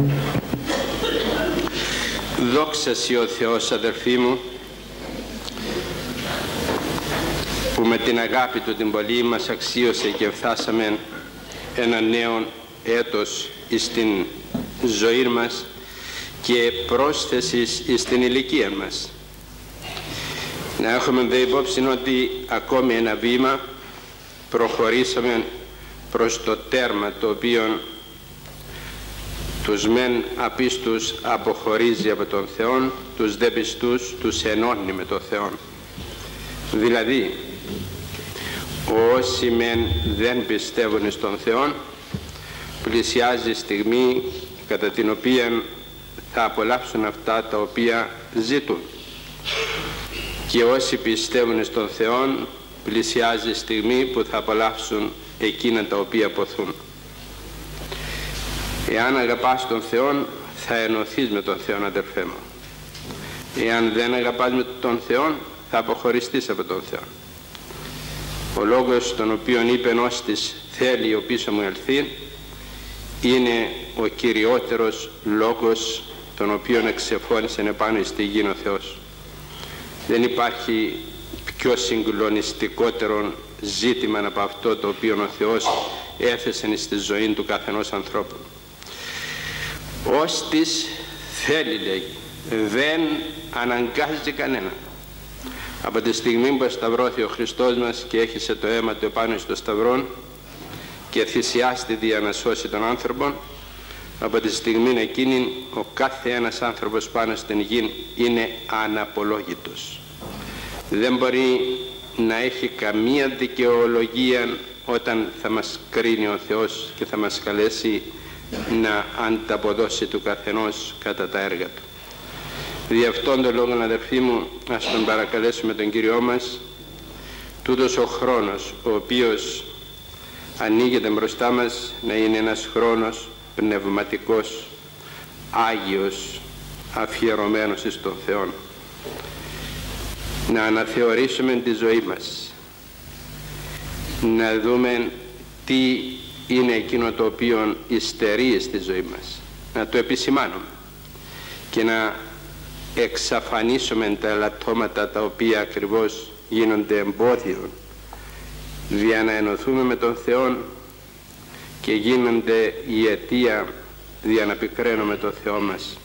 Δόξα σοι ο Θεός, αδερφοί μου, που με την αγάπη Του την πολύ μας αξίωσε και φτάσαμε ένα νέο έτος στην ζωή μας και πρόσθεσης στην ηλικία μας. Να έχουμε δε υπόψη ότι ακόμη ένα βήμα προχωρήσαμε προς το τέρμα, το οποίο τους μεν απίστους αποχωρίζει από τον Θεό, τους δε πιστούς τους ενώνει με τον Θεό. Δηλαδή, όσοι μεν δεν πιστεύουν στον Θεό, πλησιάζει στιγμή κατά την οποία θα απολαύσουν αυτά τα οποία ζητούν. Και όσοι πιστεύουν στον Θεό, πλησιάζει στιγμή που θα απολαύσουν εκείνα τα οποία ποθούν. Εάν αγαπάς τον Θεό, θα ενωθείς με τον Θεό, αδερφέ μου. Εάν δεν αγαπάς με τον Θεό, θα αποχωριστείς από τον Θεό. Ο λόγος τον οποίον είπε «Ώστις θέλει ο πίσω μου ελθεί» είναι ο κυριότερος λόγος τον οποίον εξεφώνησε επάνω στη γη ο Θεός. Δεν υπάρχει πιο συγκλονιστικότερο ζήτημα από αυτό το οποίο ο Θεός έθεσε στη ζωή του καθενός ανθρώπου. Ώστις θέλει, λέει, δεν αναγκάζει κανένα. Από τη στιγμή που σταυρώθη ο Χριστός μας και έχισε το αίμα του επάνω στο σταυρό και θυσιάστηκε για να σώσει τον άνθρωπο, από τη στιγμή εκείνη ο κάθε ένας άνθρωπος πάνω στην γη είναι αναπολόγητος. Δεν μπορεί να έχει καμία δικαιολογία όταν θα μας κρίνει ο Θεός και θα μας καλέσει να ανταποδώσει του καθενός κατά τα έργα του. Δι' αυτόν τον λόγο, αδερφοί μου, ας τον παρακαλέσουμε τον Κύριό μας, τούτος ο χρόνος ο οποίος ανοίγεται μπροστά μας να είναι ένας χρόνος πνευματικός, άγιος, αφιερωμένος στον Θεό. Να αναθεωρήσουμε τη ζωή μας, να δούμε τι είναι εκείνο το οποίο υστερεί στη ζωή μας, να το επισημάνουμε και να εξαφανίσουμε τα ελαττώματα τα οποία ακριβώς γίνονται εμπόδιο για να ενωθούμε με τον Θεό και γίνονται η αιτία για να πικραίνουμε τον Θεό μας.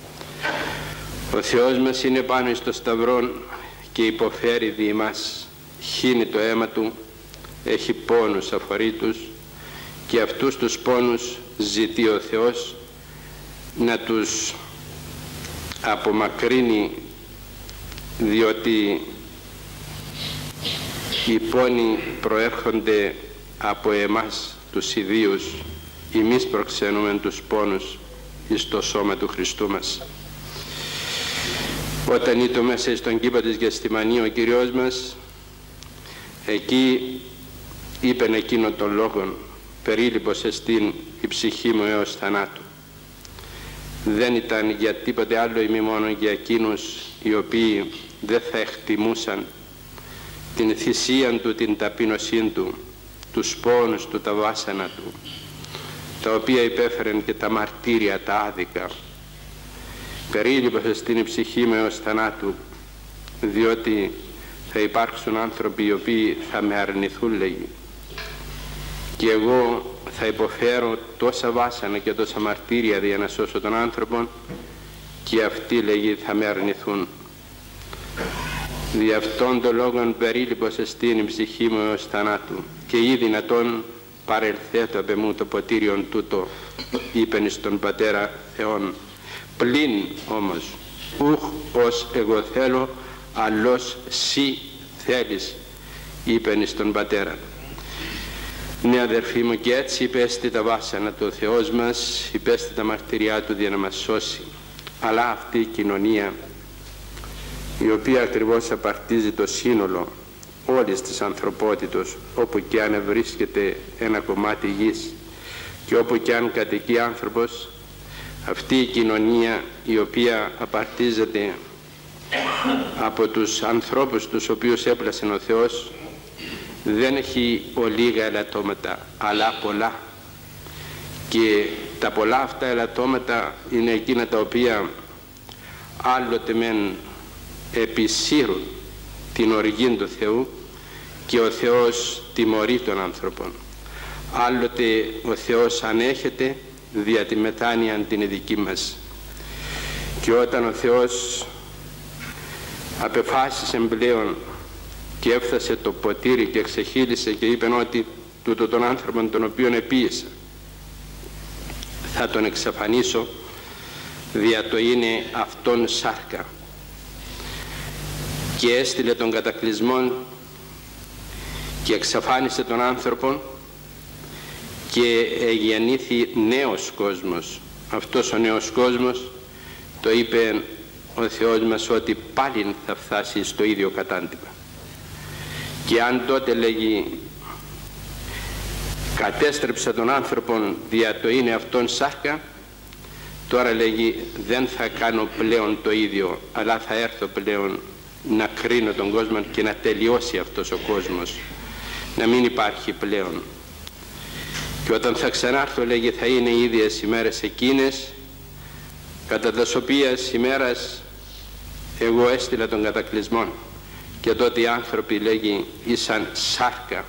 Ο Θεός μας είναι πάνω στο σταυρό και υποφέρει δι' μας, χύνει το αίμα Του, έχει πόνους αφορήτους και αυτούς τους πόνους ζητεί ο Θεός να τους απομακρύνει, διότι οι πόνοι προέρχονται από εμάς τους ιδίους. Εμείς προξενούμε τους πόνους εις το σώμα του Χριστού μας. Όταν ήτο μέσα στον κήπο της Γεθσημανή ο Κύριος μας, εκεί είπεν εκείνον τον λόγον «Περίλυπος εστίν η ψυχή μου έως θανάτου». Δεν ήταν για τίποτε άλλο ημί μόνο για εκείνους οι οποίοι δεν θα εκτιμούσαν την θυσία Του, την ταπείνωσή Του, τους πόνους Του, τα βάσανα Του, τα οποία υπέφεραν και τα μαρτύρια, τα άδικα. Περίλυπος εστίν η ψυχή μου έως θανάτου, διότι θα υπάρξουν άνθρωποι οι οποίοι θα με αρνηθούν, λέγει, και εγώ θα υποφέρω τόσα βάσανα και τόσα μαρτύρια για να σώσω τον άνθρωπο και αυτοί, λέγει, θα με αρνηθούν. Δι' αυτόν τον λόγον περίλυπος εστίν η ψυχή μου έως θανάτου και ή δυνατόν παρελθέτω απ' εμού το ποτήριον τούτο, είπεν στον Πατέρα Θεόν, πλην όμως ούχ ως εγώ θέλω, αλλώς σύ θέλεις, είπεν στον Πατέρα. Ναι, αδερφοί μου, και έτσι υπέστη τα βάσανα του ο Θεός μας, υπέστη τα μαρτυριά Του για να μας σώσει. Αλλά αυτή η κοινωνία, η οποία ακριβώς απαρτίζει το σύνολο όλης της ανθρωπότητος, όπου και αν βρίσκεται ένα κομμάτι γης και όπου και αν κατοικεί άνθρωπος, αυτή η κοινωνία η οποία απαρτίζεται από τους ανθρώπους τους οποίους έπλασε ο Θεός, δεν έχει ολίγα ελαττώματα, αλλά πολλά, και Τα πολλά αυτά ελαττώματα είναι εκείνα τα οποία άλλοτε μεν επισύρουν την οργή του Θεού και ο Θεός τιμωρεί τον άνθρωπον. Άλλοτε ο Θεός ανέχεται δια τη μετάνοια την δική μας. Και όταν ο Θεός απεφάσισε πλέον και έφτασε το ποτήρι και ξεχύλισε και είπε ότι τούτο τον άνθρωπον τον οποίον επίησα θα τον εξαφανίσω, δια το είναι αυτόν σάρκα, και έστειλε τον κατακλυσμόν και εξαφάνισε τον άνθρωπον και γεννήθη νέος κόσμος. Αυτός ο νέος κόσμος, το είπε ο Θεός μας, ότι πάλι θα φτάσει στο ίδιο κατάντημα. Και αν τότε λέγει κατέστρεψα τον άνθρωπον δια το είναι αυτόν σάρκα, τώρα λέγει δεν θα κάνω πλέον το ίδιο, αλλά θα έρθω πλέον να κρίνω τον κόσμο και να τελειώσει αυτός ο κόσμος, να μην υπάρχει πλέον. Και όταν θα ξανάρθω, λέγει, θα είναι οι ίδιες ημέρες εκείνες κατά τας οποίας ημέρας εγώ έστειλα τον κατακλυσμόν, και τότε οι άνθρωποι, λέγει, ήσαν σάρκα.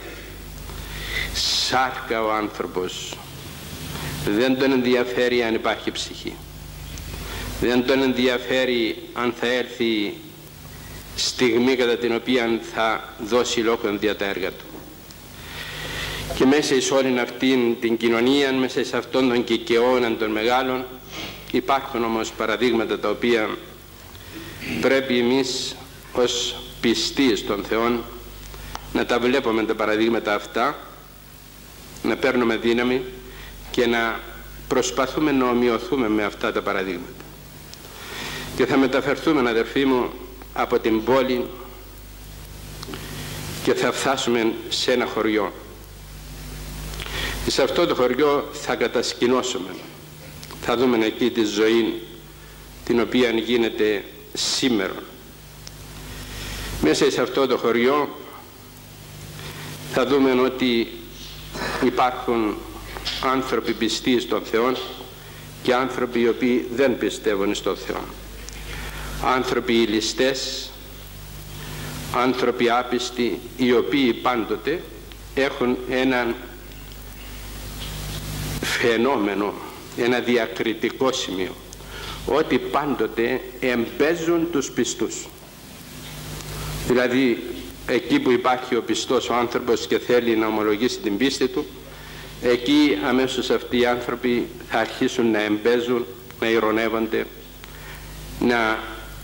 Σάρκα ο άνθρωπος. Δεν τον ενδιαφέρει αν υπάρχει ψυχή. Δεν τον ενδιαφέρει αν θα έρθει στιγμή κατά την οποία θα δώσει λόγον δια τα έργα του. Και μέσα εις όλη αυτήν την κοινωνία, μέσα σε αυτόν τον κικαιώνα των μεγάλων, υπάρχουν όμως παραδείγματα τα οποία πρέπει εμείς ως πιστοί στον Θεό να τα βλέπουμε τα παραδείγματα αυτά, να παίρνουμε δύναμη και να προσπαθούμε να ομοιωθούμε με αυτά τα παραδείγματα. Και θα μεταφερθούμε, αδερφοί μου, από την πόλη και θα φτάσουμε σε ένα χωριό. Σε αυτό το χωριό θα κατασκηνώσουμε, θα δούμε εκεί τη ζωή την οποία γίνεται σήμερα. Μέσα σε αυτό το χωριό θα δούμε ότι υπάρχουν άνθρωποι πιστοί στον Θεό και άνθρωποι οι οποίοι δεν πιστεύουν στον Θεό. Άνθρωποι ληστές, άνθρωποι άπιστοι, οι οποίοι πάντοτε έχουν έναν φαινόμενο, ένα διακριτικό σημείο, ότι πάντοτε εμπέζουν τους πιστούς. Δηλαδή εκεί που υπάρχει ο πιστός ο άνθρωπος και θέλει να ομολογήσει την πίστη του, εκεί αμέσως αυτοί οι άνθρωποι θα αρχίσουν να εμπέζουν, να ειρωνεύονται, να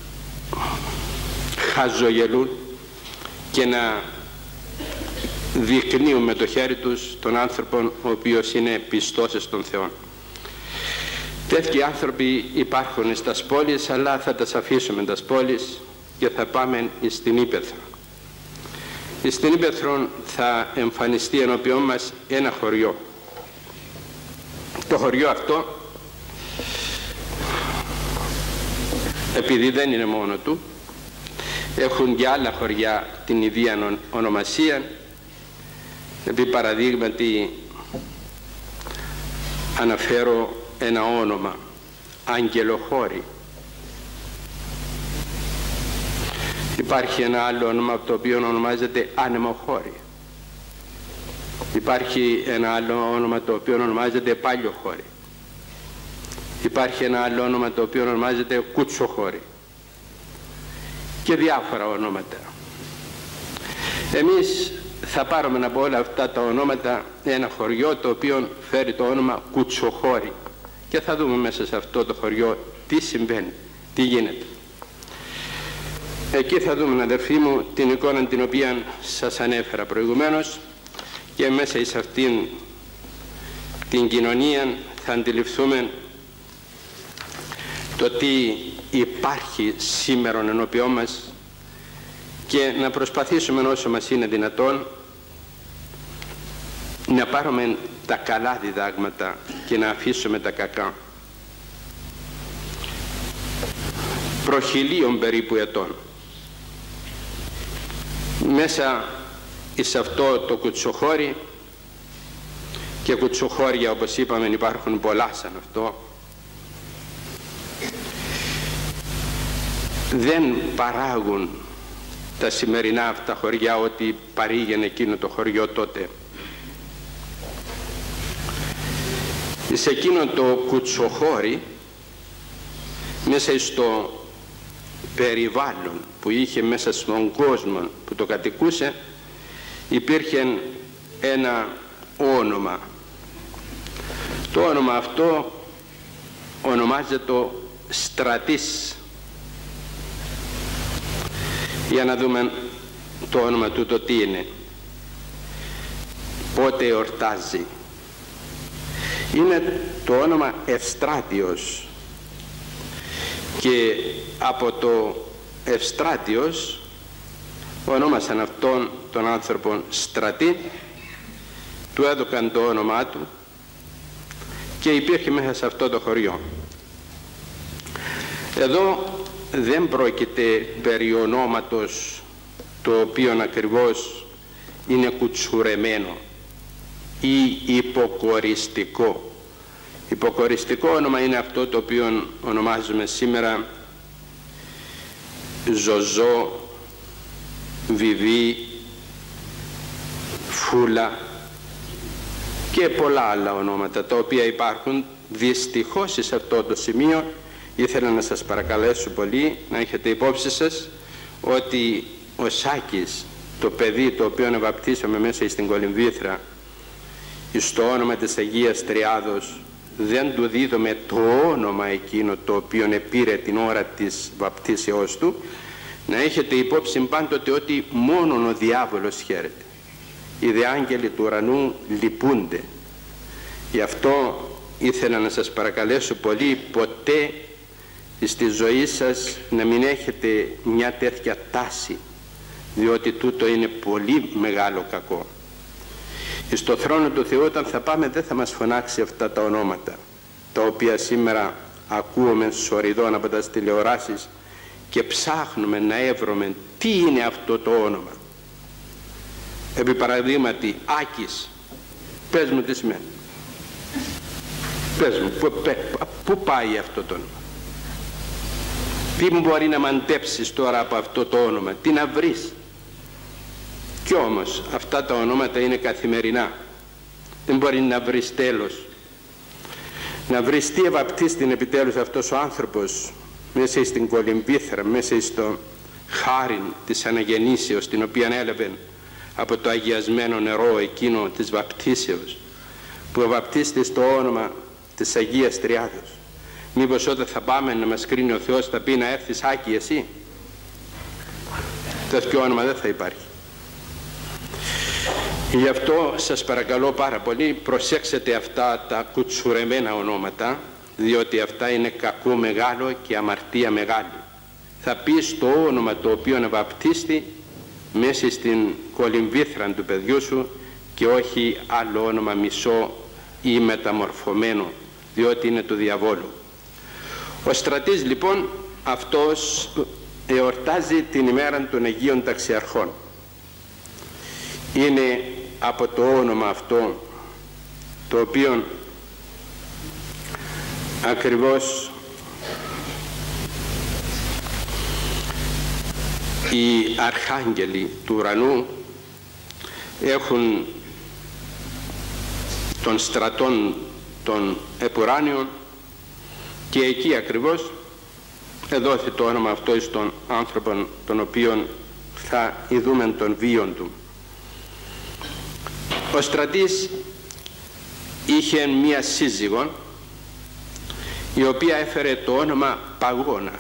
χαζογελούν και να δεικνύουν με το χέρι τους τον άνθρωπο ο οποίος είναι πιστός στον Θεό. Τέτοιοι άνθρωποι υπάρχουν στις πόλεις, αλλά θα τα αφήσουμε τις πόλεις και θα πάμε στην Ύπαιθρο. Στην Ύπαιθρο θα εμφανιστεί ενώπιόν μας ένα χωριό. Το χωριό αυτό, επειδή δεν είναι μόνο του, έχουν και άλλα χωριά την ίδια ονομασία. Επί παραδείγματι αναφέρω ένα όνομα, Αγγελοχώρη. Υπάρχει ένα άλλο όνομα το οποίο ονομάζεται Ανεμοχώρη. Υπάρχει ένα άλλο όνομα το οποίο ονομάζεται Παλιοχώρη. Υπάρχει ένα άλλο όνομα το οποίο ονομάζεται Κουτσοχώρη. Και διάφορα ονόματα. Εμείς θα πάρουμε από όλα αυτά τα ονόματα ένα χωριό το οποίο φέρει το όνομα Κουτσοχώρη και θα δούμε μέσα σε αυτό το χωριό τι συμβαίνει, τι γίνεται. Εκεί θα δούμε, αδερφοί μου, την εικόνα την οποία σας ανέφερα προηγουμένως, και μέσα σε αυτήν την κοινωνία θα αντιληφθούμε το τι υπάρχει σήμερα ενώπιόν μας και να προσπαθήσουμε όσο μας είναι δυνατόν να πάρουμε τα καλά διδάγματα και να αφήσουμε τα κακά. Προχιλίων περίπου ετών μέσα εις αυτό το κουτσοχώρι και κουτσοχώρια, όπως είπαμε, υπάρχουν πολλά σαν αυτό. Δεν παράγουν τα σημερινά αυτά χωριά ό,τι παρήγαινε εκείνο το χωριό τότε. Σε εκείνο το κουτσοχώρι, μέσα στο περιβάλλον που είχε, μέσα στον κόσμο που το κατοικούσε, υπήρχε ένα όνομα. Το όνομα αυτό ονομάζεται Στρατής. Για να δούμε το όνομα τούτο τι είναι, πότε εορτάζει. Είναι το όνομα Ευστράτιος, και από το Ευστράτιος ονόμασαν αυτόν τον άνθρωπο Στρατή, του έδωκαν το όνομά του και υπήρχε μέσα σε αυτό το χωριό. Εδώ δεν πρόκειται περί ονόματος το οποίο ακριβώς είναι κουτσουρεμένο ή υποκοριστικό. Υποκοριστικό όνομα είναι αυτό το οποίο ονομάζουμε σήμερα Ζωζό, Βιβί, Φούλα και πολλά άλλα ονόματα τα οποία υπάρχουν. Δυστυχώς σε αυτό το σημείο ήθελα να σας παρακαλέσω πολύ να έχετε υπόψη σας ότι ο Σάκης, το παιδί το οποίο βαπτίσαμε μέσα στην Κολυμβήθρα στο όνομα της Αγίας Τριάδος, δεν του δίδουμε το όνομα εκείνο το οποίο επήρε την ώρα της βαπτίσεώς του. Να έχετε υπόψη πάντοτε ότι μόνον ο διάβολος χαίρεται. Οι δε άγγελοι του ουρανού λυπούνται. Γι' αυτό ήθελα να σας παρακαλέσω πολύ, ποτέ στη ζωή σας να μην έχετε μια τέτοια τάση, διότι τούτο είναι πολύ μεγάλο κακό. Στο θρόνο του Θεού όταν θα πάμε δεν θα μας φωνάξει αυτά τα ονόματα τα οποία σήμερα ακούμε σοριδών από τα τηλεοράσεις και ψάχνουμε να έβρουμε τι είναι αυτό το όνομα. Επί παραδείγματι Άκης, πες μου τι σημαίνει, πες μου πού πάει αυτό το όνομα, τι μπορεί να μαντέψεις τώρα από αυτό το όνομα, τι να βρεις. Κι όμως αυτά τα ονόματα είναι καθημερινά, δεν μπορεί να βρεις τέλος. Να βρεις τι ευαπτίστην επιτέλους αυτός ο άνθρωπος μέσα στην Κολυμβήθρα, μέσα στο χάριν της αναγεννήσεως την οποία έλαβε από το αγιασμένο νερό εκείνο της βαπτίσεως, που ευαπτίστη στο όνομα της Αγίας Τριάδος. Μήπως όταν θα πάμε να μας κρίνει ο Θεός θα πει να έρθεις Άκη εσύ, τέτοιο όνομα δεν θα υπάρχει. Γι' αυτό σας παρακαλώ πάρα πολύ, προσέξτε αυτά τα κουτσουρεμένα ονόματα, διότι αυτά είναι κακό μεγάλο και αμαρτία μεγάλη. Θα πεις το όνομα το οποίο βαπτίστη μέσα στην κολυμβήθρα του παιδιού σου και όχι άλλο όνομα μισό ή μεταμορφωμένο, διότι είναι του διαβόλου. Ο Στρατής λοιπόν αυτός εορτάζει την ημέρα των Αγίων Ταξιαρχών. Είναι από το όνομα αυτό το οποίο ακριβώς οι αρχάγγελοι του ουρανού έχουν των στρατών των επουράνιων και εκεί ακριβώς εδόθη το όνομα αυτό στον άνθρωπο τον οποίον θα ειδούμε τον βίον του. Ο Στρατής είχε μία σύζυγον η οποία έφερε το όνομα Παγώνα.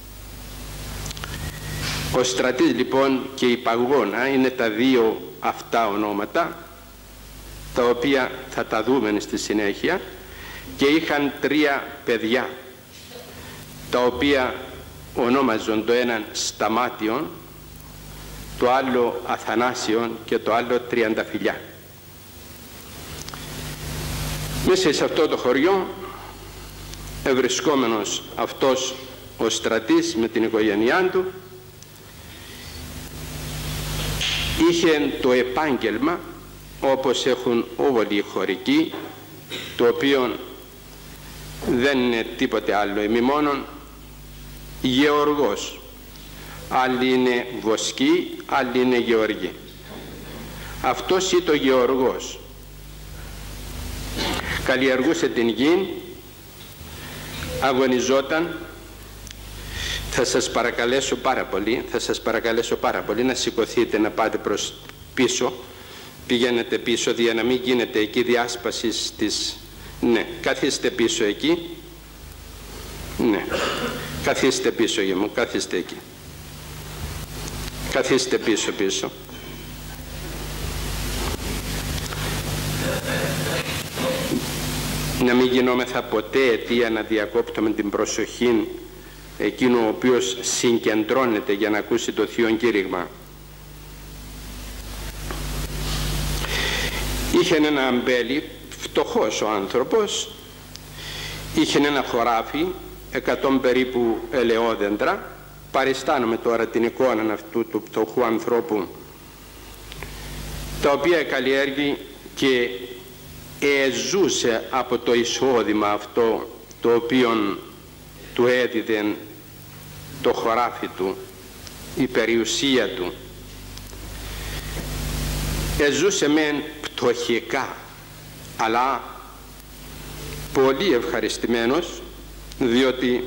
Ο Στρατής λοιπόν και η Παγώνα είναι τα δύο αυτά ονόματα τα οποία θα τα δούμε στη συνέχεια, και είχαν τρία παιδιά τα οποία ονόμαζαν το έναν Σταμάτιον, το άλλο Αθανάσιον και το άλλο Τριανταφυλλιά. Μέσα σε αυτό το χωριό ευρισκόμενος αυτός ο Στρατής με την οικογένειά του είχε το επάγγελμα όπως έχουν όλοι οι χωρικοί, το οποίο δεν είναι τίποτε άλλο, ημί μόνον γεωργός. Άλλοι είναι βοσκοί, άλλοι είναι γεωργοί. Αυτός ήταν ο γεωργός. Καλλιεργούσε την γη, αγωνιζόταν. Θα σας παρακαλέσω πάρα πολύ να σηκωθείτε, να πάτε προς πίσω. Πηγαίνετε πίσω, για να μην γίνεται εκεί διάσπαση της... Ναι, καθίστε πίσω εκεί. Ναι, καθίστε πίσω για μου, καθίστε εκεί. Καθίστε πίσω. Να μην γινόμεθα ποτέ αιτία να διακόπτουμε την προσοχή εκείνου ο οποίος συγκεντρώνεται για να ακούσει το Θείο Κήρυγμα. Είχε ένα αμπέλι, φτωχός ο άνθρωπος, είχε ένα χωράφι, 100 περίπου ελαιόδεντρα. Παριστάνομαι τώρα την εικόνα αυτού του φτωχού ανθρώπου, τα οποία καλλιέργει και ζούσε από το εισόδημα αυτό το οποίο του έδιδε το χωράφι του, η περιουσία του. Ζούσε μεν πτωχικά, αλλά πολύ ευχαριστημένος, διότι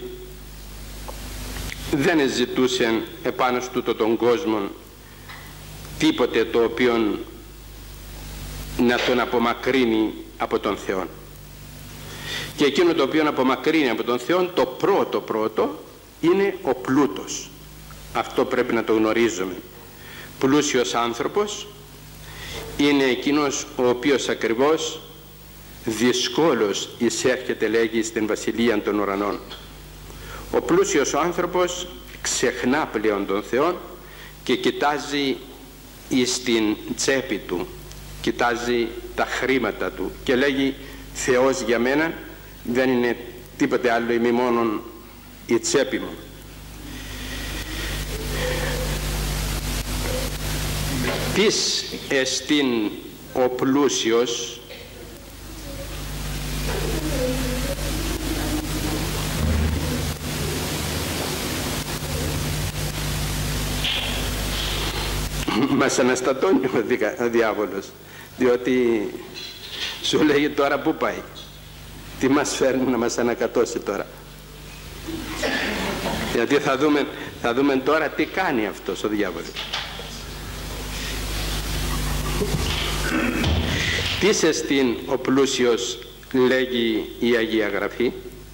δεν ζητούσε επάνω στούτο τον κόσμο τίποτε το οποίο να τον απομακρύνει από τον Θεό. Και εκείνο το οποίο απομακρύνει από τον Θεό, το πρώτο είναι ο πλούτος. Αυτό πρέπει να το γνωρίζουμε. Πλούσιος άνθρωπος είναι εκείνος ο οποίος ακριβώς δυσκόλως εισέρχεται, λέγει, στην Βασιλεία των Ουρανών. Ο πλούσιος ο άνθρωπος ξεχνά πλέον τον Θεό και κοιτάζει στην τσέπη του, κοιτάζει τα χρήματα του και λέγει, Θεός για μένα δεν είναι τίποτε άλλο, ημί μόνον η τσέπη μου. Τις εστίν ο πλούσιος μας αναστατώνει ο διάβολος, διότι σου λέει τώρα πού πάει, τι μας φέρνει να μας ανακατώσει τώρα, γιατί θα δούμε τώρα τι κάνει αυτός ο διάβολος. Τι εστίν ο πλούσιος, λέγει η Αγία Γραφή,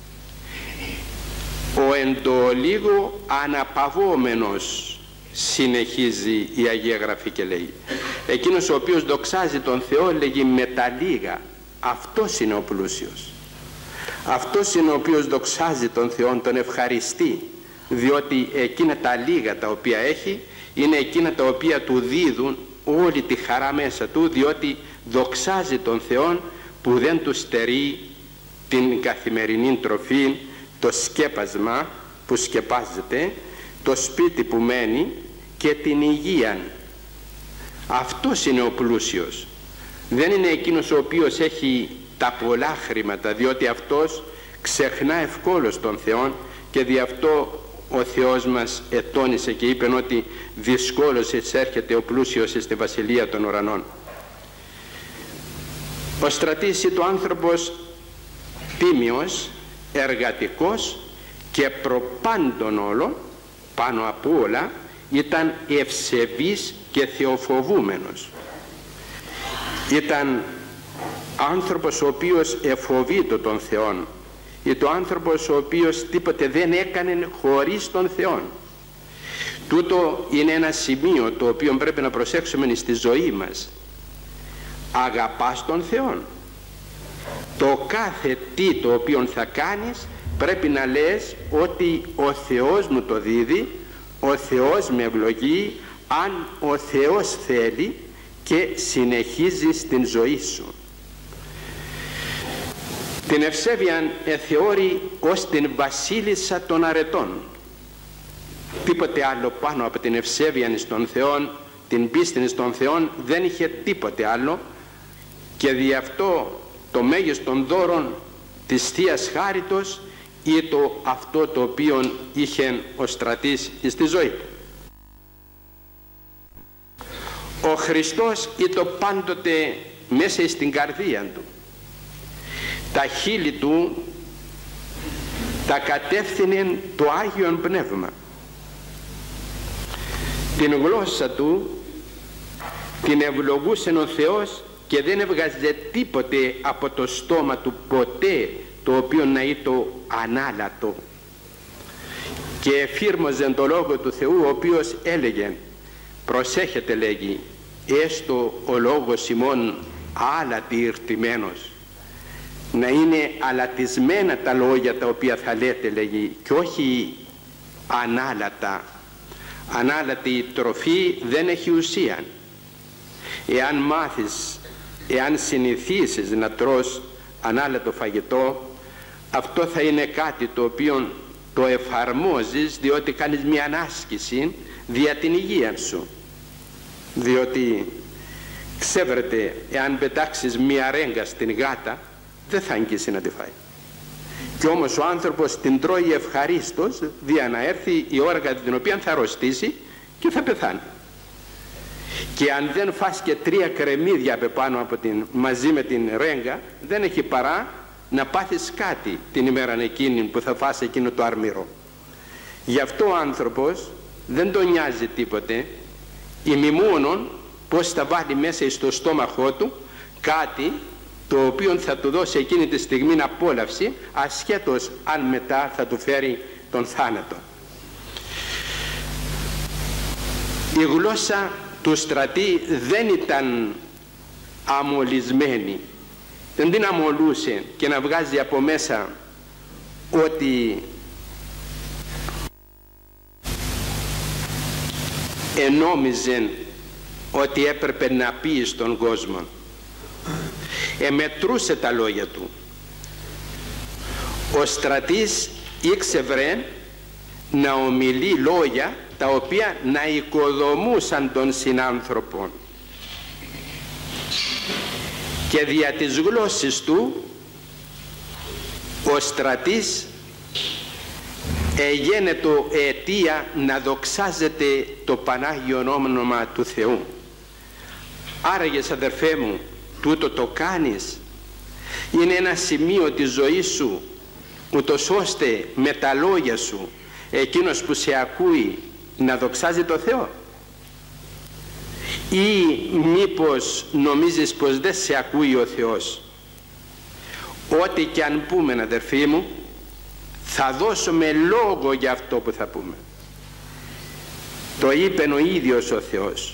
ο εν το λίγο αναπαυόμενος, συνεχίζει η Αγία Γραφή και λέει, εκείνος ο οποίος δοξάζει τον Θεό, λέγει με τα λίγα. Αυτός είναι ο πλούσιος. Αυτός είναι ο οποίος δοξάζει τον Θεό, τον ευχαριστεί, διότι εκείνα τα λίγα τα οποία έχει είναι εκείνα τα οποία του δίδουν όλη τη χαρά μέσα του, διότι δοξάζει τον Θεό που δεν του στερεί την καθημερινή τροφή, το σκέπασμα που σκεπάζεται, το σπίτι που μένει και την υγεία. Αυτός είναι ο πλούσιος. Δεν είναι εκείνος ο οποίος έχει τα πολλά χρήματα, διότι αυτός ξεχνά ευκόλως τον Θεό και δι' αυτό ο Θεός μας ετώνησε και είπε ότι δυσκόλως εισέρχεται ο πλούσιος στη Βασιλεία των Ουρανών. Ο στρατής είναι ο άνθρωπος τίμιος, εργατικός και προπάντων όλων, πάνω απ' όλα ήταν ευσεβής και θεοφοβούμενος. Ήταν άνθρωπος ο οποίος εφοβείτο τον Θεόν. Ήταν ο άνθρωπος ο οποίος τίποτε δεν έκανε χωρίς τον Θεόν. Τούτο είναι ένα σημείο το οποίο πρέπει να προσέξουμε στη ζωή μας. Αγαπάς τον Θεόν. Το κάθε τι το οποίο θα κάνεις πρέπει να λες ότι ο Θεός μου το δίδει, ο Θεός με ευλογεί, αν ο Θεός θέλει, και συνεχίζεις την ζωή σου. Την ευσέβεια εθεώρει ως την βασίλισσα των αρετών. Τίποτε άλλο πάνω από την ευσέβεια στον Θεό, την πίστη στον Θεό, δεν είχε τίποτε άλλο και δι' αυτό το μέγιστον δώρον της Θείας Χάριτος ή το αυτό το οποίο είχε ο Στρατής στη ζωή του. Ο Χριστός ήταν πάντοτε μέσα στην καρδία του. Τα χείλη του τα κατεύθυνε το Άγιον Πνεύμα. Την γλώσσα του την ευλογούσε ο Θεός και δεν έβγαζε τίποτε από το στόμα του ποτέ το οποίο να ήταν ανάλατο, και εφήρμοζε το Λόγο του Θεού, ο οποίος έλεγε, προσέχετε λέγει, έστω ο λόγος ημών άλατη ηρτημένος, να είναι αλατισμένα τα λόγια τα οποία θα λέτε λέγει, και όχι ανάλατα. Ανάλατη τροφή δεν έχει ουσία. Εάν μάθεις, εάν συνηθίσεις να τρως ανάλατο φαγητό, αυτό θα είναι κάτι το οποίο το εφαρμόζεις διότι κάνεις μια ανάσκηση δια την υγεία σου. Διότι ξέρετε, εάν πετάξεις μια ρέγγα στην γάτα δεν θα αγγίσει να τη φάει. Και όμως ο άνθρωπος την τρώει ευχαρίστως δια να έρθει η ώρα κατά την οποία θα αρρωστήσει και θα πεθάνει. Και αν δεν φας και 3 κρεμμύδια από πάνω από μαζί με την ρέγγα, δεν έχει παρά να πάθεις κάτι την ημέρα εκείνη που θα φας εκείνο το αρμύρο. Γι' αυτό ο άνθρωπος δεν τον νοιάζει τίποτε, ημιμόνον πως θα βάλει μέσα στο στόμαχό του κάτι το οποίο θα του δώσει εκείνη τη στιγμή απόλαυση, ασχέτως αν μετά θα του φέρει τον θάνατο. Η γλώσσα του Στρατή δεν ήταν αμολυσμένη, δεν την αμολούσε και να βγάζει από μέσα ότι ενόμιζε ότι έπρεπε να πει στον κόσμο. Εμετρούσε τα λόγια του. Ο Στρατής ήξευρε να ομιλεί λόγια τα οποία να οικοδομούσαν τον συνάνθρωπο, και δια της γλώσσης του ο Στρατής εγένετο αιτία να δοξάζεται το Πανάγιο όνομα του Θεού. Άραγες αδερφέ μου, τούτο το κάνεις, είναι ένα σημείο της ζωής σου, ούτως ώστε με τα λόγια σου εκείνος που σε ακούει να δοξάζει το Θεό, ή μήπως νομίζεις πως δεν σε ακούει ο Θεός? Ό,τι και αν πούμε αδερφοί μου, θα δώσουμε λόγο για αυτό που θα πούμε. Το είπε ο ίδιος ο Θεός,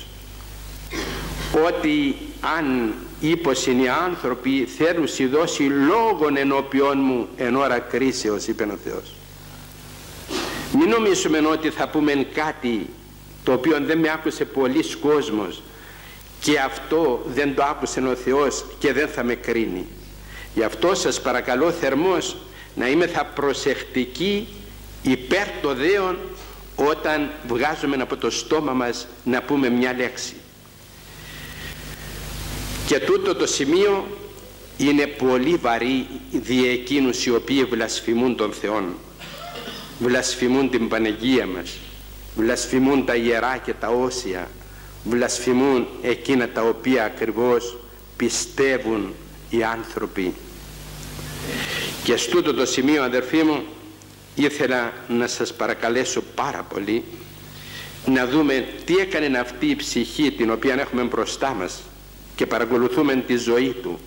ότι αν είπωσιν οι άνθρωποι θέλουν σοι δώσει λόγον ενώπιόν μου εν ώρα κρίσεως, είπε ο Θεός. Μην νομίζουμε ότι θα πούμε κάτι το οποίο δεν με άκουσε πολλής κόσμος και αυτό δεν το άκουσε ο Θεός και δεν θα με κρίνει. Γι' αυτό σας παρακαλώ θερμός να είμεθα προσεκτικοί υπέρ το δέον όταν βγάζουμε από το στόμα μας να πούμε μια λέξη. Και τούτο το σημείο είναι πολύ βαρύ δι' εκείνους οι οποίοι βλασφημούν τον Θεόν, βλασφημούν την Παναγία μας, βλασφημούν τα ιερά και τα όσια, βλασφημούν εκείνα τα οποία ακριβώς πιστεύουν οι άνθρωποι. Και στούτο το σημείο αδερφοί μου ήθελα να σας παρακαλέσω πάρα πολύ να δούμε τι έκανε αυτή η ψυχή την οποία έχουμε μπροστά μας και παρακολουθούμε τη ζωή του.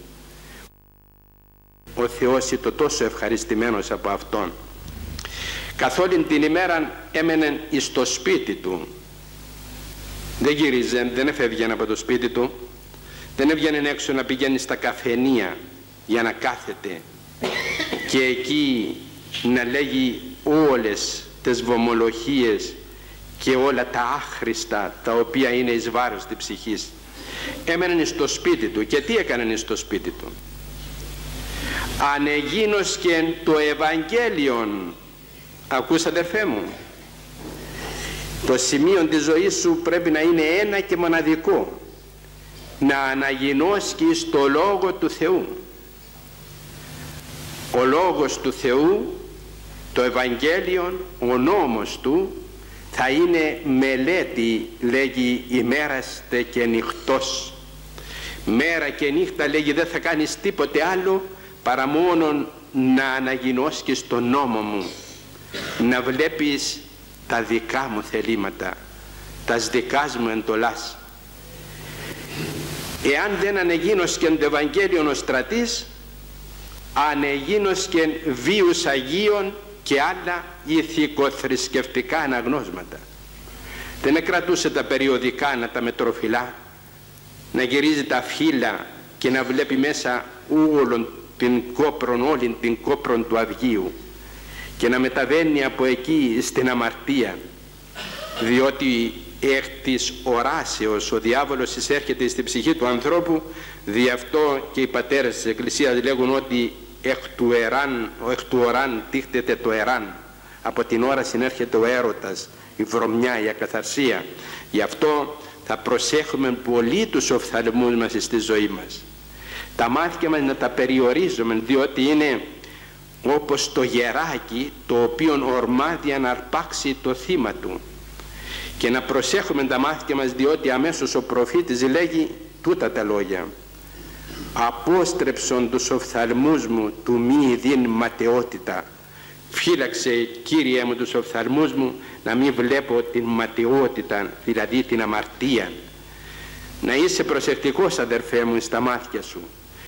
Ο Θεός ήταν τόσο ευχαριστημένος από Αυτόν. Καθ' όλη την ημέρα έμενε στο σπίτι του. Δεν γύριζε, δεν έφευγε από το σπίτι του, δεν έβγαινε έξω να πηγαίνει στα καφενεία για να κάθεται και εκεί να λέγει όλες τις βομολογίες και όλα τα άχρηστα τα οποία είναι εις βάρος της ψυχής. Έμενε στο σπίτι του. Και τι έκανε στο σπίτι του? Ανεγίνωσκεν το Ευαγγέλιον. Ακούς αδερφέ μου, το σημείο της ζωής σου πρέπει να είναι ένα και μοναδικό. να αναγινώσκεις το Λόγο του Θεού. Ο Λόγος του Θεού, το Ευαγγέλιο, ο νόμος του θα είναι μελέτη, λέγει, ημέραστε και νυχτός. Μέρα και νύχτα, λέγει, δεν θα κάνεις τίποτε άλλο παρά μόνον να αναγινώσκεις τον νόμο μου, να βλέπεις τα δικά μου θελήματα, τα δικάς μου εντολάς. Εάν δεν ανεγίνωσκεν το Ευαγγέλιον ο στρατής, ανεγίνωσκεν βίους Αγίων και άλλα ηθικοθρησκευτικά αναγνώσματα. Δεν κρατούσε τα περιοδικά να τα μετροφυλά, να γυρίζει τα φύλλα και να βλέπει μέσα όλη την κόπρον του Αυγίου και να μεταβαίνει από εκεί στην αμαρτία, διότι εκ της οράσεως ο διάβολος εισέρχεται στην ψυχή του ανθρώπου. Δι' αυτό και οι πατέρες της Εκκλησίας λέγουν ότι εκ του οράν τίχτεται το εράν. Από την όραση έρχεται ο έρωτας, η βρωμιά, η ακαθαρσία. Γι' αυτό θα προσέχουμε πολύ τους οφθαλμούς μας στη ζωή μας. Τα μάτια μας να τα περιορίζουμε, διότι είναι όπως το γεράκι το οποίο ορμάδια να αρπάξει το θύμα του. Και να προσέχουμε τα μάτια μας, διότι αμέσως ο προφήτης λέγει τούτα τα λόγια: «Απόστρεψον τους οφθαλμούς μου του μη δίν ματαιότητα». Φύλαξε, Κύριε μου, τους οφθαλμούς μου να μην βλέπω την ματαιότητα, δηλαδή την αμαρτία. Να είσαι προσεκτικός, αδερφέ μου, στα μάτια σου.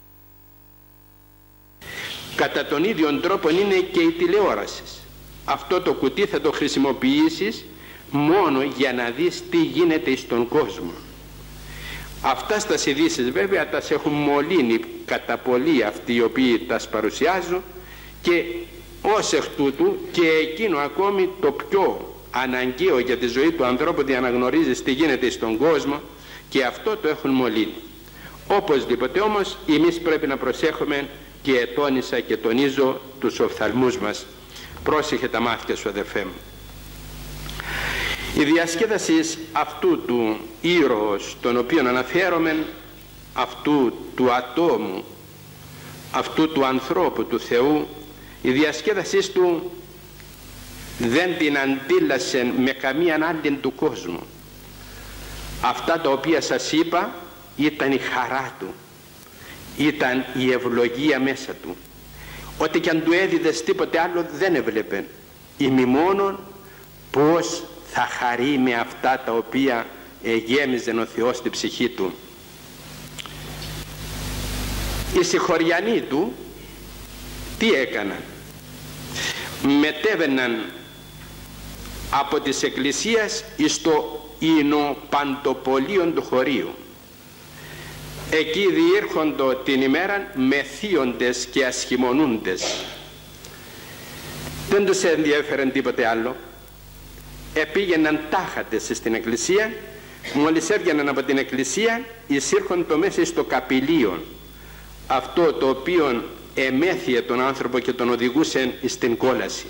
Κατά τον ίδιο τρόπο είναι και η τηλεόραση. Αυτό το κουτί θα το χρησιμοποιήσεις μόνο για να δεις τι γίνεται στον κόσμο. Αυτά στα ειδήσεις βέβαια τα έχουν μολύνει κατά πολύ αυτοί οι οποίοι τα παρουσιάζουν, και ως εκ τούτου και εκείνο ακόμη το πιο αναγκαίο για τη ζωή του ανθρώπου, να αναγνωρίζεις τι γίνεται στον κόσμο, και αυτό το έχουν μολύνει. Οπωσδήποτε όμως εμείς πρέπει να προσέχουμε, και τόνισα και τονίζω τους οφθαλμούς μας. Πρόσεχε τα μάτια σου, αδερφέ μου. Η διασκέδαση αυτού του ήρωος τον οποίον αναφέρομαι, αυτού του ατόμου, αυτού του ανθρώπου του Θεού, η διασκέδασή του δεν την αντίλασε με καμία άλλη του κόσμου. Αυτά τα οποία σας είπα ήταν η χαρά του, ήταν η ευλογία μέσα του. Ό,τι και αν του έδιδες τίποτε άλλο δεν έβλεπε, ημιμόνον πως θα χαρεί με αυτά τα οποία γέμιζε ο Θεός στην ψυχή του. Οι συγχωριανοί του τι έκαναν? Μετέβαιναν από τις εκκλησίες στο Ινοπαντοπολίον του χωρίου. Εκεί διήρχοντο την ημέρα μεθύοντες και ασχημονούντες. Δεν τους ενδιαφέρεν τίποτε άλλο. Επήγαιναν τάχατες στην εκκλησία. Μόλις έβγαιναν από την εκκλησία, εισήρχοντο μέσα στο καπηλείο, αυτό το οποίο εμέθιε τον άνθρωπο και τον οδηγούσε στην κόλαση.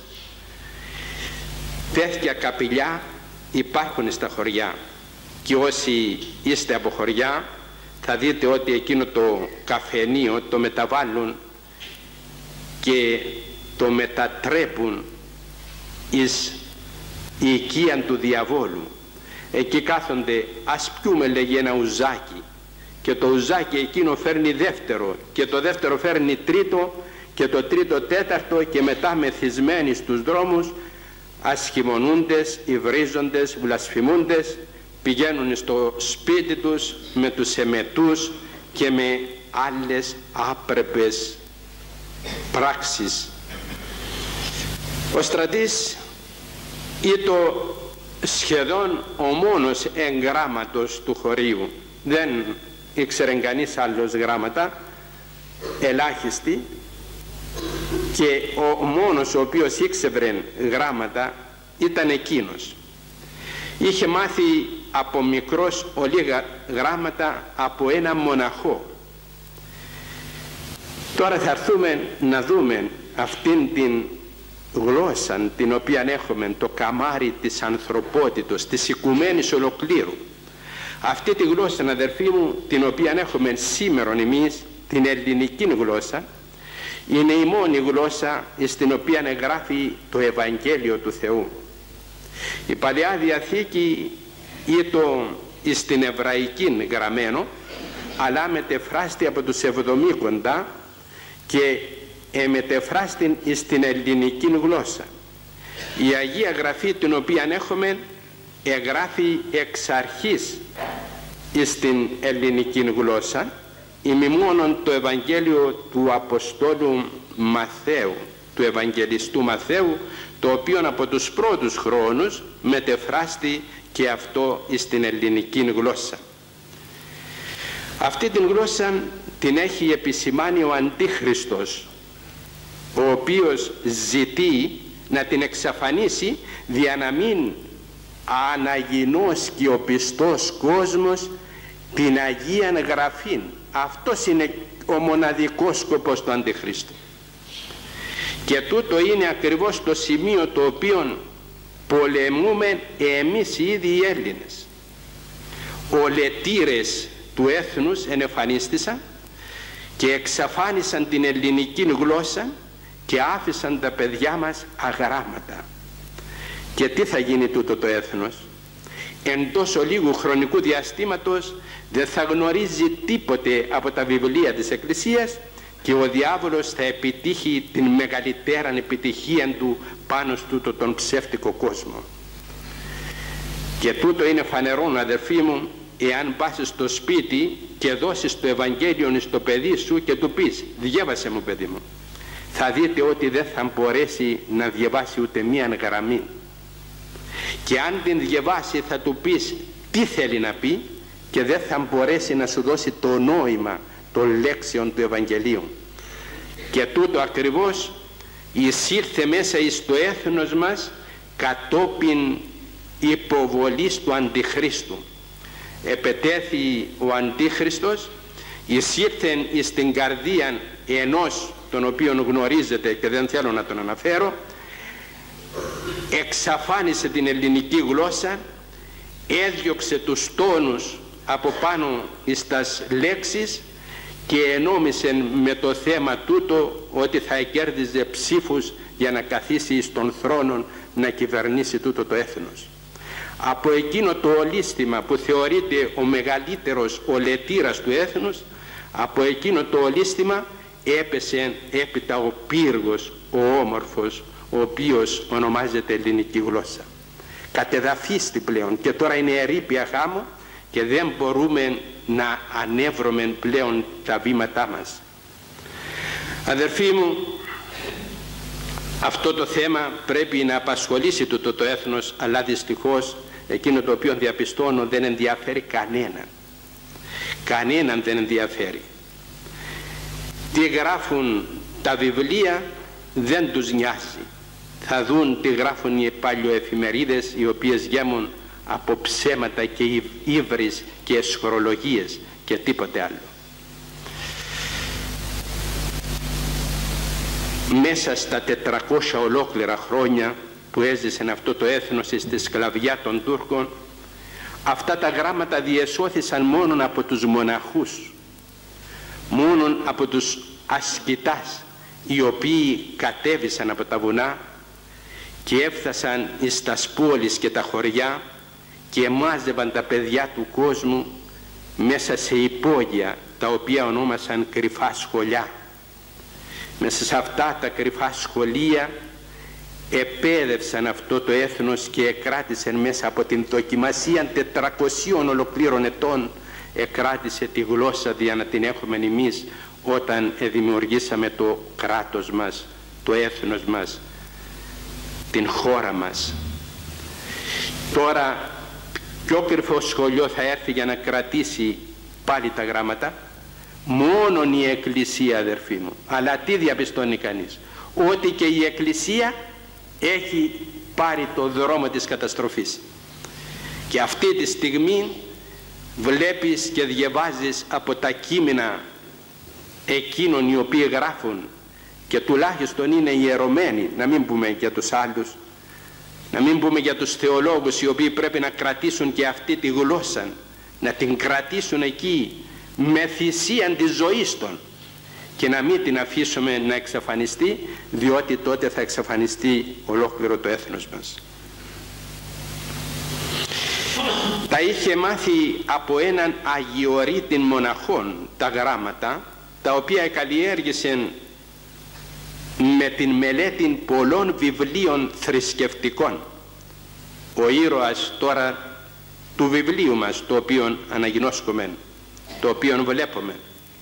Τέτοια καπηλιά υπάρχουν στα χωριά, και όσοι είστε από χωριά θα δείτε ότι εκείνο το καφενείο το μεταβάλλουν και το μετατρέπουν εις η οικία του διαβόλου. Εκεί κάθονται, ας πιούμε, λέγει, ένα ουζάκι, και το ουζάκι εκείνο φέρνει δεύτερο, και το δεύτερο φέρνει τρίτο, και το τρίτο τέταρτο, και μετά μεθυσμένοι στους δρόμους, ασχημονούντες, υβρίζοντες, βλασφημούντες, πηγαίνουν στο σπίτι τους με τους εμετούς και με άλλες άπρεπες πράξεις. Ο στρατής ήταν σχεδόν ο μόνος εγγράμματος του χωρίου. Δεν ήξερε κανείς άλλος γράμματα, ελάχιστοι, και ο μόνος ο οποίος ήξερε γράμματα ήταν εκείνος. Είχε μάθει από μικρός ολίγα γράμματα από ένα μοναχό. Τώρα θα έρθουμε να δούμε αυτήν την γλώσσα την οποία έχουμε, το καμάρι της ανθρωπότητος, της οικουμένης ολοκλήρου. Αυτή τη γλώσσα, αδερφοί μου, την οποία έχουμε σήμερα εμείς, την ελληνική γλώσσα, είναι η μόνη γλώσσα στην οποία γράφει το Ευαγγέλιο του Θεού. Η Παλαιά Διαθήκη ήταν στην Εβραϊκή γραμμένο, αλλά μετεφράστη από τους Εβδομήκοντα και μετεφράστη στην ελληνική γλώσσα. Η Αγία Γραφή την οποία έχουμε εγγράφει εξ αρχής στην ελληνική γλώσσα, ημί μόνον το Ευαγγέλιο του Αποστόλου Μαθαίου, του Ευαγγελιστού Μαθαίου, το οποίο από τους πρώτους χρόνους μετεφράστη και αυτό στην ελληνική γλώσσα. Αυτή την γλώσσα την έχει επισημάνει ο Αντίχριστος, ο οποίος ζητεί να την εξαφανίσει δια να μην αναγινώσει ο πιστός κόσμος την Αγία Γραφήν. Αυτός είναι ο μοναδικός σκοπός του Αντιχρίστου. Και τούτο είναι ακριβώς το σημείο το οποίο πολεμούμε εμείς οι ίδιοι οι Έλληνες. Ολετήρες του έθνους ενεφανίστησαν και εξαφάνισαν την ελληνική γλώσσα και άφησαν τα παιδιά μας αγράμματα. Και τι θα γίνει τούτο το έθνος? Εν τόσο λίγου χρονικού διαστήματος δεν θα γνωρίζει τίποτε από τα βιβλία της Εκκλησίας και ο διάβολος θα επιτύχει την μεγαλύτερη επιτυχία του πάνω στούτο τον ψεύτικο κόσμο. Και τούτο είναι φανερόν, αδερφοί μου, εάν πας στο σπίτι και δώσεις το Ευαγγέλιο στο παιδί σου και του πεις «Διέβασε μου, παιδί μου», θα δείτε ότι δεν θα μπορέσει να διαβάσει ούτε μία γραμμή. Και αν την διαβάσει θα του πεις τι θέλει να πει και δεν θα μπορέσει να σου δώσει το νόημα των λέξεων του Ευαγγελίου. Και τούτο ακριβώς εισήλθε μέσα εις το έθνος μας κατόπιν υποβολής του Αντιχρίστου. Επετέθη ο Αντίχριστος, εισήλθε στην καρδία ενός τον οποίον γνωρίζετε και δεν θέλω να τον αναφέρω, εξαφάνισε την ελληνική γλώσσα, έδιωξε τους τόνους από πάνω στις λέξεις και ενόμισε με το θέμα τούτο ότι θα κέρδιζε ψήφους για να καθίσει στον θρόνο να κυβερνήσει τούτο το έθνος. Από εκείνο το ολίσθημα που θεωρείται ο μεγαλύτερος ολετήρας του έθνους, από εκείνο το ολίσθημα έπεσε έπειτα ο πύργος, ο όμορφος, ο οποίος ονομάζεται ελληνική γλώσσα. Κατεδαφίστη πλέον και τώρα είναι ερείπια χάμω και δεν μπορούμε να ανέβρωμε πλέον τα βήματά μας. Αδερφοί μου, αυτό το θέμα πρέπει να απασχολήσει το έθνος, αλλά δυστυχώς εκείνο το οποίο διαπιστώνω δεν ενδιαφέρει κανέναν. Κανέναν δεν ενδιαφέρει. Τι γράφουν τα βιβλία δεν τους νοιάζει. Θα δουν τι γράφουν οι παλιοεφημερίδες, οι οποίες γέμουν από ψέματα και ύβρις και εσχρολογίες και τίποτε άλλο. Μέσα στα 400 ολόκληρα χρόνια που έζησε αυτό το έθνος στη σκλαβιά των Τούρκων, αυτά τα γράμματα διεσώθησαν μόνον από τους μοναχούς, μόνον από τους ασκητάς, οι οποίοι κατέβησαν από τα βουνά και έφτασαν στις πόλεις και τα χωριά και μάζευαν τα παιδιά του κόσμου μέσα σε υπόγεια, τα οποία ονόμασαν κρυφά σχολιά. Μέσα σε αυτά τα κρυφά σχολεία επέδευσαν αυτό το έθνος και εκράτησαν μέσα από την δοκιμασία 400 ολοκλήρων ετών, εκράτησε τη γλώσσα για να την έχουμε εμείς όταν δημιουργήσαμε το κράτος μας, το έθνος μας, την χώρα μας. Τώρα ποιο κρυφό σχολείο θα έρθει για να κρατήσει πάλι τα γράμματα? Μόνον η Εκκλησία, αδερφοί μου. Αλλά τι διαπιστώνει κανείς? Ότι και η Εκκλησία έχει πάρει το δρόμο της καταστροφής. Και αυτή τη στιγμή βλέπεις και διαβάζεις από τα κείμενα εκείνων οι οποίοι γράφουν και τουλάχιστον είναι ιερωμένοι, να μην πούμε για τους άλλους, να μην πούμε για τους θεολόγους οι οποίοι πρέπει να κρατήσουν και αυτή τη γλώσσα να την κρατήσουν εκεί με θυσίαν της ζωής των και να μην την αφήσουμε να εξαφανιστεί, διότι τότε θα εξαφανιστεί ολόκληρο το έθνος μας. Τα είχε μάθει από έναν αγιορείτη μοναχών τα γράμματα, τα οποία καλλιέργησε με την μελέτη πολλών βιβλίων θρησκευτικών. Ο ήρωας τώρα του βιβλίου μας, το οποίο αναγινώσκουμε, το οποίο βλέπουμε,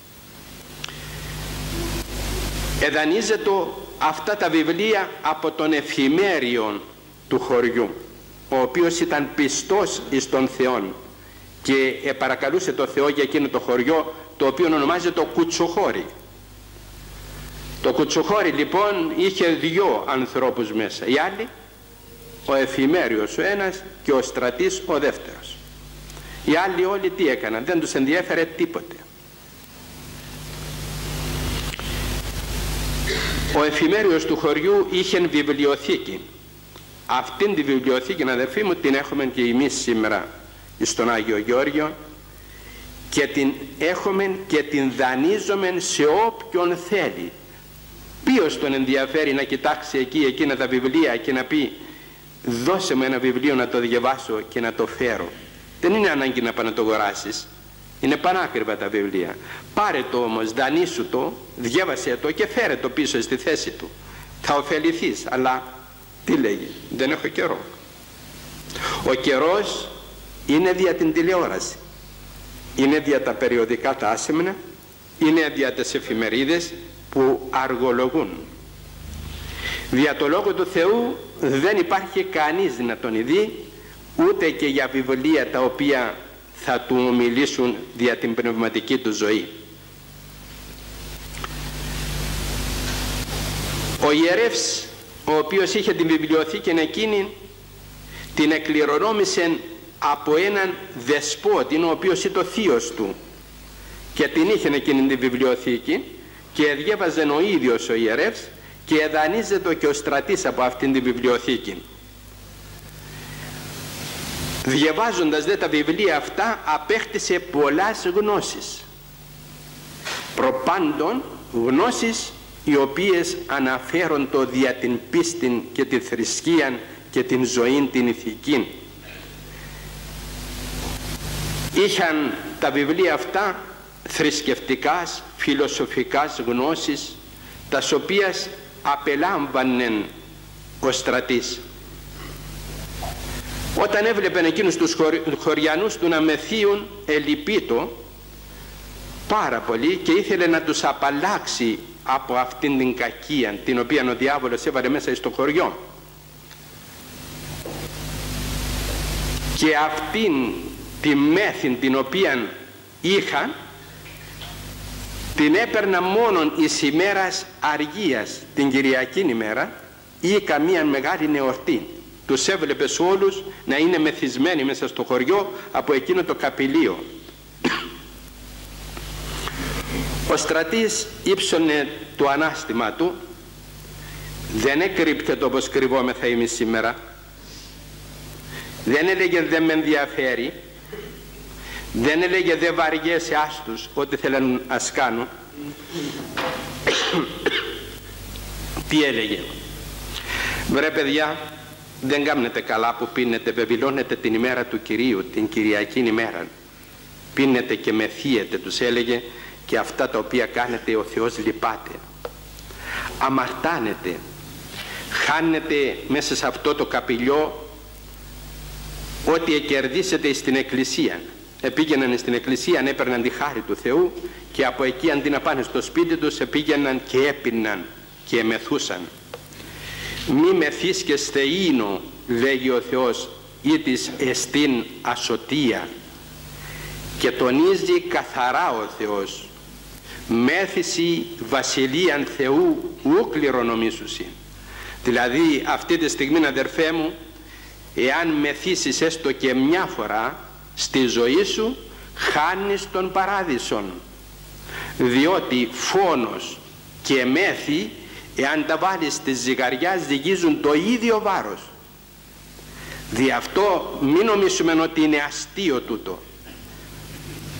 εδανίζεται αυτά τα βιβλία από τον εφημέριον του χωριού, ο οποίος ήταν πιστός εις τον Θεόν και παρακαλούσε το Θεό για εκείνο το χωριό, το οποίο ονομάζεται το Κουτσοχώρι. Το Κουτσοχώρι λοιπόν είχε δύο ανθρώπους μέσα, οι άλλοι, ο εφημέριος ο ένας και ο στρατής ο δεύτερος. Οι άλλοι όλοι τι έκαναν, δεν τους ενδιέφερε τίποτε. Ο εφημέριος του χωριού είχε βιβλιοθήκη. Αυτήν τη βιβλιοθήκη, αδερφοί μου, την έχουμε και εμείς σήμερα στον Άγιο Γεώργιο και την έχουμε και την δανείζουμε σε όποιον θέλει. Ποιος τον ενδιαφέρει να κοιτάξει εκεί εκείνα τα βιβλία και να πει δώσε μου ένα βιβλίο να το διαβάσω και να το φέρω. Δεν είναι ανάγκη να πάει να το αγοράσεις. Είναι πανάκριβα τα βιβλία. Πάρε το όμως, δανείσου το, διάβασέ το και φέρε το πίσω στη θέση του. Θα ωφεληθείς, αλλά τι λέγει, δεν έχω καιρό. Ο καιρός είναι δια την τηλεόραση, είναι δια τα περιοδικά τα άσεμνα, είναι δια τις εφημερίδες που αργολογούν. Δια το Λόγο του Θεού δεν υπάρχει κανείς να τον ειδεί, ούτε και για βιβλία τα οποία θα του μιλήσουν δια την πνευματική του ζωή. Ο ιερεύς, ο οποίος είχε την βιβλιοθήκη εκείνη, την εκκληρονόμησε από έναν δεσπότη, ο οποίος ήταν ο θείος του, και την είχε εκείνη την βιβλιοθήκη και διέβαζε ο ίδιος ο ιερεύς και δανείζεται και ο στρατής από αυτήν την βιβλιοθήκη. Διαβάζοντας δε τα βιβλία αυτά απέκτησε πολλές γνώσεις, προπάντων γνώσεις οι οποίες αναφέρονται δια την πίστη και τη θρησκεία και την ζωή την ηθική. Είχαν τα βιβλία αυτά θρησκευτικάς, φιλοσοφικάς γνώσεις, τας οποίας απελάμβανεν ο στρατής. Όταν έβλεπεν εκείνους τους χωριανούς του να μεθύουν, ελυπήτω πάρα πολύ και ήθελε να τους απαλλάξει από αυτήν την κακία την οποία ο διάβολος έβαλε μέσα στο χωριό. Και αυτήν τη μέθη την οποία είχαν την έπαιρνα μόνον εις ημέρας αργίας, την Κυριακή ημέρα ή καμία μεγάλη εορτή. Τους έβλεπες όλους να είναι μεθυσμένοι μέσα στο χωριό από εκείνο το καπηλείο. Ο στρατής ύψωνε το ανάστημα του, δεν έκρυπτε το όπως κρυβόμεθα εμείς σήμερα, δεν έλεγε δεν με ενδιαφέρει, δεν έλεγε δεν βαριέσαι άστους ό,τι θέλουν ας κάνουν. Τι έλεγε? Βρε παιδιά, δεν κάνετε καλά που πίνετε, βεβηλώνετε την ημέρα του Κυρίου, την Κυριακή ημέρα. Πίνετε και μεθύετε, τους έλεγε, και αυτά τα οποία κάνετε ο Θεός λυπάται. Αμαρτάνετε, χάνετε μέσα σε αυτό το καπηλιό ό,τι κερδίσετε στην εκκλησία. Πήγαιναν στην εκκλησία, έπαιρναν τη χάρη του Θεού και από εκεί αντί να πάνε στο σπίτι τους πήγαιναν και έπιναν και μεθούσαν. Μη μεθύσκεστε ίνο, λέγει ο Θεός, ή της εστίν ασωτεία. Και τονίζει καθαρά ο Θεός, μέθηση βασιλείαν Θεού ου κληρονομήσουσι. Δηλαδή αυτή τη στιγμή, αδερφέ μου, εάν μεθύσεις έστω και μια φορά στη ζωή σου, χάνεις τον παράδεισον, διότι φόνος και μέθη, εάν τα βάλεις στη ζυγαριά, ζυγίζουν το ίδιο βάρος. Δι' αυτό μην νομίσουμε ότι είναι αστείο τούτο.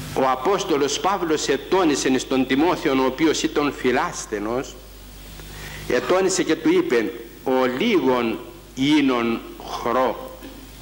ο Απόστολος Παύλος ετώνησε στον Τιμόθεον, ο οποίος ήταν φιλάσθενος, ετώνησε και του είπε: ο λίγον ίνον χρό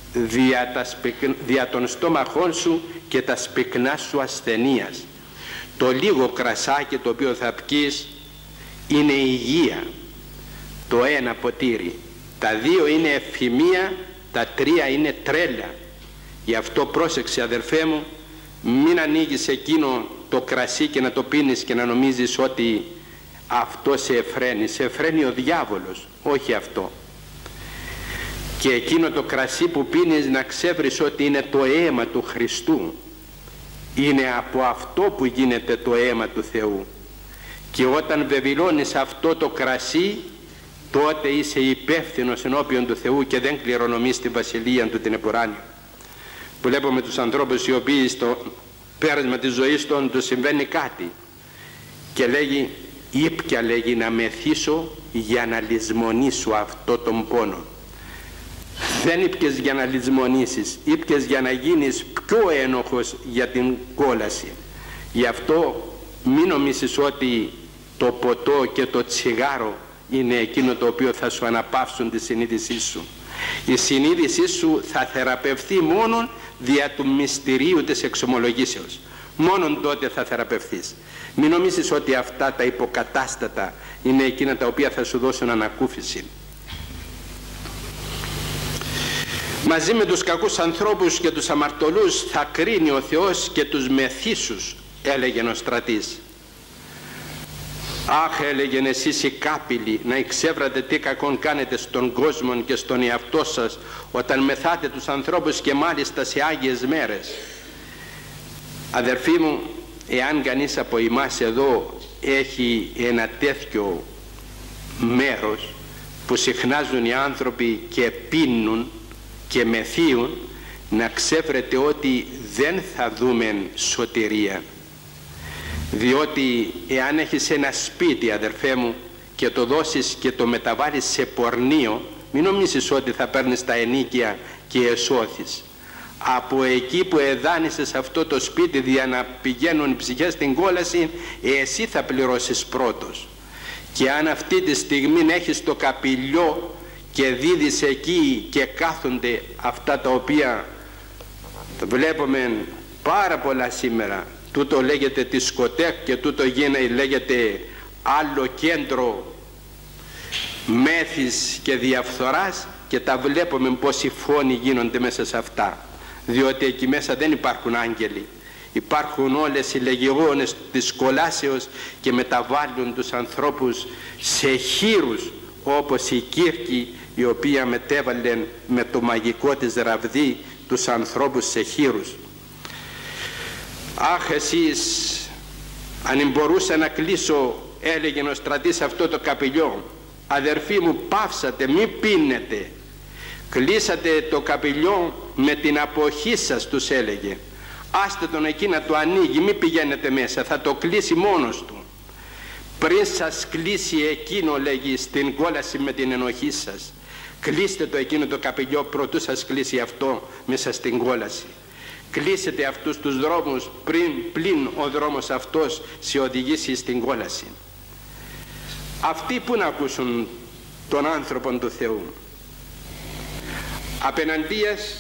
δια των στόμαχών σου και τα σπυκνά σου ασθενείας. Το λίγο κρασάκι το οποίο θα πιείς είναι υγεία, το ένα ποτήρι, τα δύο είναι ευφημία, τα τρία είναι τρέλα. Γι' αυτό πρόσεξε, αδερφέ μου, μην ανοίγεις εκείνο το κρασί και να το πίνεις και να νομίζεις ότι αυτό σε εφραίνει. Σε εφραίνει ο διάβολος, όχι αυτό. Και εκείνο το κρασί που πίνεις να ξέρεις ότι είναι το αίμα του Χριστού. Είναι από αυτό που γίνεται το αίμα του Θεού. Και όταν βεβηλώνεις αυτό το κρασί, τότε είσαι υπεύθυνος ενώπιον του Θεού και δεν κληρονομείς τη βασιλεία του την επουράνια. Βλέπουμε τους ανθρώπους οι οποίοι στο πέρασμα της ζωής των τους συμβαίνει κάτι και λέγει: ήπια, λέγει, να μεθύσω για να λησμονήσω αυτό τον πόνο. Δεν ήπιες για να λησμονήσεις, ήπιες για να γίνεις πιο ένοχος για την κόλαση. Γι' αυτό μην νομίσεις ότι το ποτό και το τσιγάρο είναι εκείνο το οποίο θα σου αναπαύσουν τη συνείδησή σου. Η συνείδησή σου θα θεραπευθεί μόνον δια του μυστηρίου της εξομολογήσεως. Μόνον τότε θα θεραπευθείς. Μην νομίζεις ότι αυτά τα υποκατάστατα είναι εκείνα τα οποία θα σου δώσουν ανακούφιση. Μαζί με τους κακούς ανθρώπους και τους αμαρτωλούς θα κρίνει ο Θεός και τους μεθύσους, έλεγε ο Στρατής. Αχ, έλεγεν, εσείς οι κάπηλοι, να εξέβρατε τι κακόν κάνετε στον κόσμο και στον εαυτό σας όταν μεθάτε τους ανθρώπους και μάλιστα σε Άγιες μέρες. Αδερφοί μου, εάν κανείς από εμάς εδώ έχει ένα τέτοιο μέρος που συχνάζουν οι άνθρωποι και πίνουν και μεθύουν, να ξέρετε ότι δεν θα δούμε σωτηρία. Διότι εάν έχεις ένα σπίτι, αδερφέ μου, και το δώσεις και το μεταβάλεις σε πορνείο, μην νομίζεις ότι θα παίρνεις τα ενίκια και εσώθεις. Από εκεί που εδάνησες αυτό το σπίτι για να πηγαίνουν οι ψυχές στην κόλαση, εσύ θα πληρώσεις πρώτος. Και αν αυτή τη στιγμή έχεις το καπηλιό και δίδεις εκεί και κάθονται αυτά τα οποία βλέπουμε πάρα πολλά σήμερα, τούτο λέγεται δισκοτέκ και τούτο λέγεται άλλο κέντρο μέθης και διαφθοράς, και τα βλέπουμε πόσοι φόνοι γίνονται μέσα σε αυτά, διότι εκεί μέσα δεν υπάρχουν άγγελοι, υπάρχουν όλες οι λεγεώνες της κολάσεως και μεταβάλλουν τους ανθρώπους σε χείρους, όπως η Κύρκη, η οποία μετέβαλε με το μαγικό της ραβδί τους ανθρώπους σε χείρους. Αχ, εσείς, αν μπορούσα να κλείσω, έλεγε ο Στρατής, αυτό το καπηλιό, αδερφοί μου, πάυσατε, μη πίνετε, κλείσατε το καπηλιό με την αποχή σας, τους έλεγε. Άστε τον εκεί να το ανοίγει, μη πηγαίνετε μέσα, θα το κλείσει μόνος του. Πριν σας κλείσει εκείνο, λέγει, στην κόλαση με την ενοχή σας, κλείστε το εκείνο το καπηλιό προτού σας κλείσει αυτό μέσα στην κόλαση. Κλείσετε αυτούς τους δρόμους πλην ο δρόμος αυτός σε οδηγήσει στην κόλαση. Αυτοί που να ακούσουν τον άνθρωπον του Θεού, απέναντίας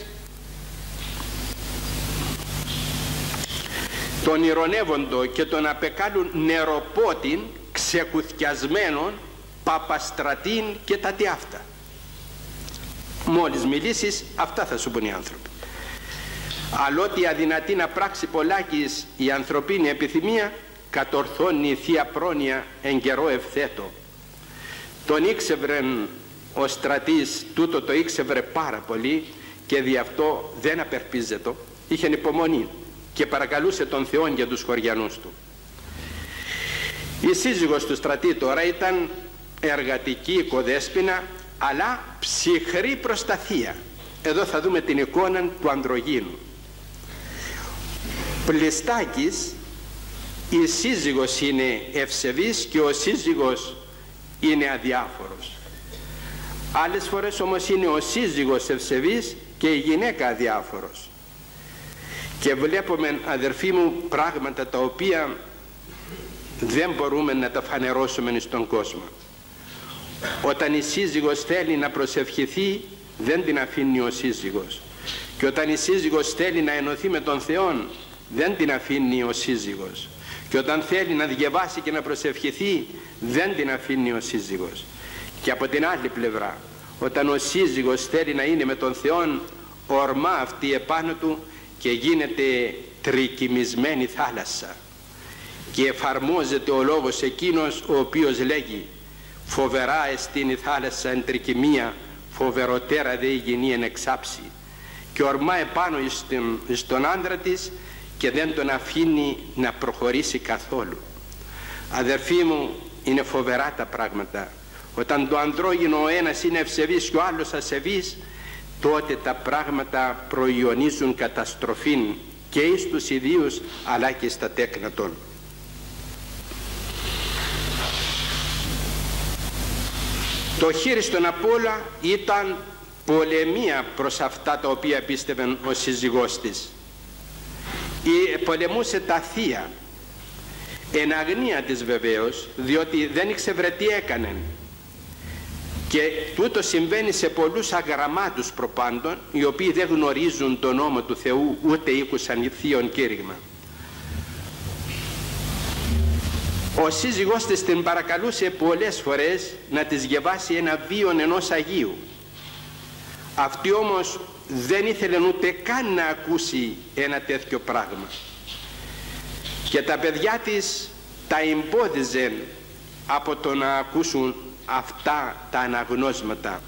τον ηρωνεύοντο και τον απεκάλουν νεροπότην, ξεκουθιασμένον, παπαστρατήν και τα τι αυτά. Μόλις μιλήσεις, αυτά θα σου πούν οι άνθρωποι. Αλλότι αδυνατή να πράξει πολλάκις η ανθρωπίνη επιθυμία, κατορθώνει η Θεία Πρόνοια εν καιρό ευθέτω. Τον ήξευρεν ο Στρατής, τούτο το ήξευρε πάρα πολύ και δι' αυτό δεν απερπίζετο, είχε υπομονή και παρακαλούσε τον Θεόν για τους χωριανούς του. Η σύζυγος του Στρατή τώρα ήταν εργατική οικοδέσποινα, αλλά ψυχρή προς τα θεία. Εδώ θα δούμε την εικόνα του ανδρογίνου. Πλειστάκης, η σύζυγος είναι ευσεβής και ο σύζυγος είναι αδιάφορος. Άλλες φορές όμως είναι ο σύζυγος ευσεβής και η γυναίκα αδιάφορος. Και βλέπουμε, αδερφοί μου, πράγματα τα οποία δεν μπορούμε να τα φανερώσουμε στον κόσμο. Όταν η σύζυγος θέλει να προσευχηθεί, δεν την αφήνει ο σύζυγος. Και όταν η σύζυγος θέλει να ενωθεί με τον Θεό, δεν την αφήνει ο σύζυγος. Και όταν θέλει να διαβάσει και να προσευχηθεί, δεν την αφήνει ο σύζυγος. Και από την άλλη πλευρά, όταν ο σύζυγος θέλει να είναι με τον Θεό, ορμά αυτή επάνω του και γίνεται τρικυμισμένη θάλασσα. Και εφαρμόζεται ο λόγος εκείνος ο οποίος λέγει «Φοβερά εστίν η θάλασσα εν τρικυμία, φοβεροτέρα δε η γηνή εν εξάψη». Και ορμά επάνω στον άντρα της και δεν τον αφήνει να προχωρήσει καθόλου. Αδερφοί μου, είναι φοβερά τα πράγματα. Όταν το ανδρόγυνο ο ένας είναι ευσεβής και ο άλλος ασεβής, τότε τα πράγματα προϊονίζουν καταστροφήν και εις τους ιδίους αλλά και στα τέκνα των. Το χείριστον απ' όλα ήταν πολεμία προς αυτά τα οποία πίστευε ο σύζυγός της. Πολεμούσε τα θεία, εν αγνία της βεβαίως, διότι δεν ήξερε τι έκανε. Και τούτο συμβαίνει σε πολλούς αγραμμάτους προπάντων, οι οποίοι δεν γνωρίζουν τον νόμο του Θεού, ούτε ήκουσαν θείον κήρυγμα. Ο σύζυγός της την παρακαλούσε πολλές φορές να της διαβάσει ένα βίον ενός Αγίου. Αυτή όμως δεν ήθελε ούτε καν να ακούσει ένα τέτοιο πράγμα. Και τα παιδιά της τα εμπόδιζαν από το να ακούσουν αυτά τα αναγνώσματα.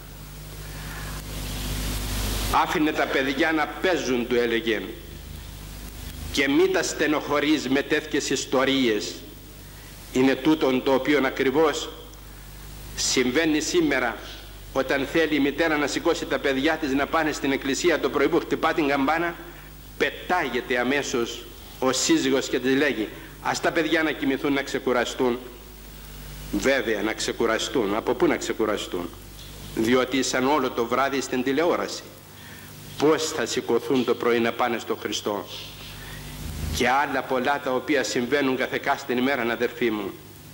Άφηνε τα παιδιά να παίζουν, του έλεγε, και μη τα στενοχωρείς με τέτοιες ιστορίες. Είναι τούτον το οποίο ακριβώς συμβαίνει σήμερα, όταν θέλει η μητέρα να σηκώσει τα παιδιά της να πάνε στην εκκλησία το πρωί που χτυπά την καμπάνα, πετάγεται αμέσως ο σύζυγος και της λέγει «Ας τα παιδιά να κοιμηθούν, να ξεκουραστούν». Βέβαια να ξεκουραστούν. Από πού να ξεκουραστούν? Διότι ήσαν όλο το βράδυ στην τηλεόραση. Πώς θα σηκωθούν το πρωί να πάνε στο Χριστό? Και άλλα πολλά τα οποία συμβαίνουν καθεκάστην ημέρα, αδερφοί μου.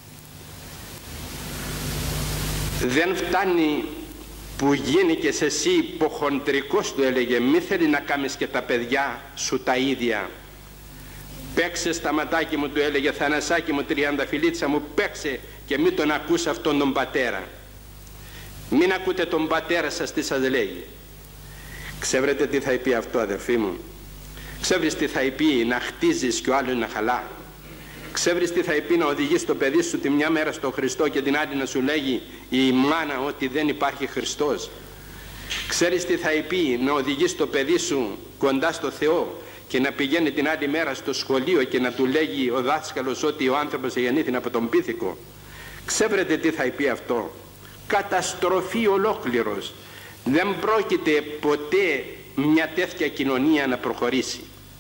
Δεν φτάνει που γίνηκες εσύ υποχοντρικός, του έλεγε, μη θέλει να κάνεις και τα παιδιά σου τα ίδια. Παίξε σταματάκι μου, του έλεγε, Θανασάκι μου, τριανταφυλλίτσα μου, παίξε και μην τον ακούς αυτόν τον πατέρα. Μην ακούτε τον πατέρα σας τι σας λέει. Ξέρετε τι θα πει αυτό, αδερφοί μου? Ξέρεις τι θα πει να χτίζεις και ο άλλος να χαλά? Ξέρεις τι θα πει να οδηγείς το παιδί σου τη μια μέρα στο Χριστό και την άλλη να σου λέγει η μάνα ότι δεν υπάρχει Χριστός? Ξέρεις τι θα πει να οδηγείς το παιδί σου κοντά στο Θεό και να πηγαίνει την άλλη μέρα στο σχολείο και να του λέγει ο δάσκαλος ότι ο άνθρωπος γεννήθη από τον πίθηκο? Ξέρετε τι θα πει αυτό? Καταστροφή ολόκληρος. Δεν πρόκειται ποτέ μια τέτοια κοινωνία να προχωρήσει.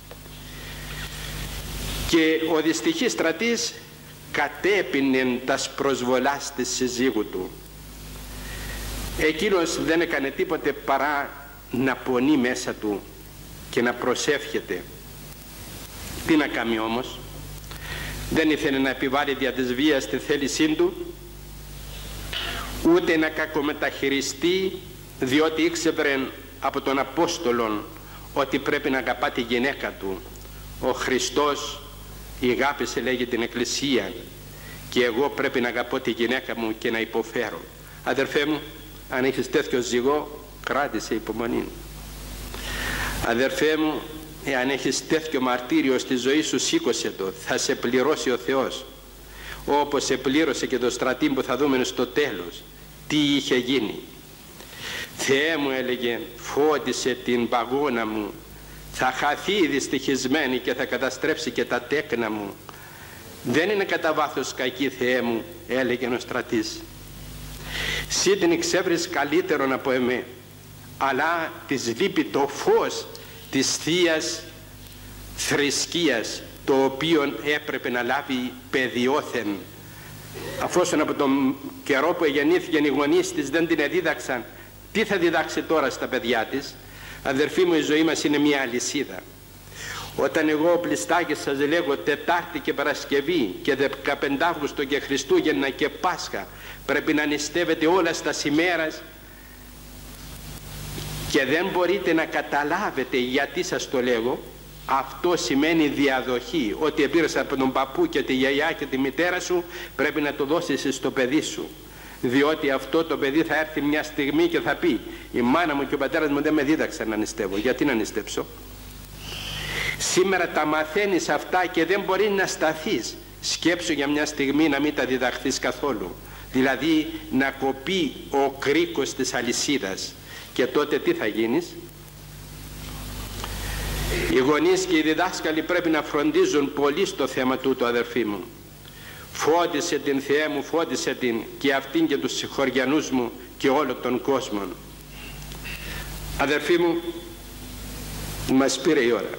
Και ο δυστυχής στρατής κατέπινεν τας προσβολάς της συζύγου του. Εκείνος δεν έκανε τίποτε παρά να πονεί μέσα του και να προσεύχεται. Τι να κάνει όμως? Δεν ήθελε να επιβάλλει δια της βίας τη θέλησή του, ούτε να κακομεταχειριστεί, διότι ήξερε από τον Απόστολον ότι πρέπει να αγαπά τη γυναίκα του. Ο Χριστός η αγάπησε, λέγει, την Εκκλησία, και εγώ πρέπει να αγαπώ τη γυναίκα μου και να υποφέρω. Αδερφέ μου, αν έχεις τέτοιο ζυγό, κράτησε υπομονή. Αδερφέ μου, εάν έχεις τέτοιο μαρτύριο στη ζωή σου, σήκωσε το, θα σε πληρώσει ο Θεός, όπως σε πλήρωσε και το στρατή που θα δούμε στο τέλος τι είχε γίνει. Θεέ μου, έλεγε, φώτισε την παγώνα μου, θα χαθεί η δυστυχισμένη και θα καταστρέψει και τα τέκνα μου. Δεν είναι κατά βάθος κακή, Θεέ μου, έλεγε ο στρατής. Συ την εξέβρεις καλύτερον από εμέ, αλλά της λείπει το φως της Θείας θρησκείας, το οποίο έπρεπε να λάβει παιδιόθεν. Αφόσον από τον καιρό που γεννήθηκαν οι γονείς της δεν την εδίδαξαν, τι θα διδάξει τώρα στα παιδιά της? Αδερφοί μου, η ζωή μας είναι μια αλυσίδα. Όταν εγώ πλιστάκι σας λέγω Τετάρτη και Παρασκευή και 15 Αύγουστο και Χριστούγεννα και Πάσχα πρέπει να νηστεύετε όλα στα ημέρας και δεν μπορείτε να καταλάβετε γιατί σας το λέγω, αυτό σημαίνει διαδοχή. Ότι επήρες από τον παππού και τη γιαγιά και τη μητέρα σου πρέπει να το δώσεις στο παιδί σου, διότι αυτό το παιδί θα έρθει μια στιγμή και θα πει η μάνα μου και ο πατέρας μου δεν με δίδαξαν να νηστεύω, γιατί να νηστέψω? Σήμερα τα μαθαίνεις αυτά και δεν μπορεί να σταθείς. Σκέψου για μια στιγμή να μην τα διδαχθείς καθόλου, δηλαδή να κοπεί ο κρίκος της αλυσίδας, και τότε τι θα γίνεις? Οι γονείς και οι διδάσκαλοι πρέπει να φροντίζουν πολύ στο θέμα τούτο, αδερφοί μου. Φώτισε την, Θεέ μου, φώτισε την και αυτήν και τους συγχωριανούς μου και όλο τον κόσμο. Αδερφοί μου, μας πήρε η ώρα.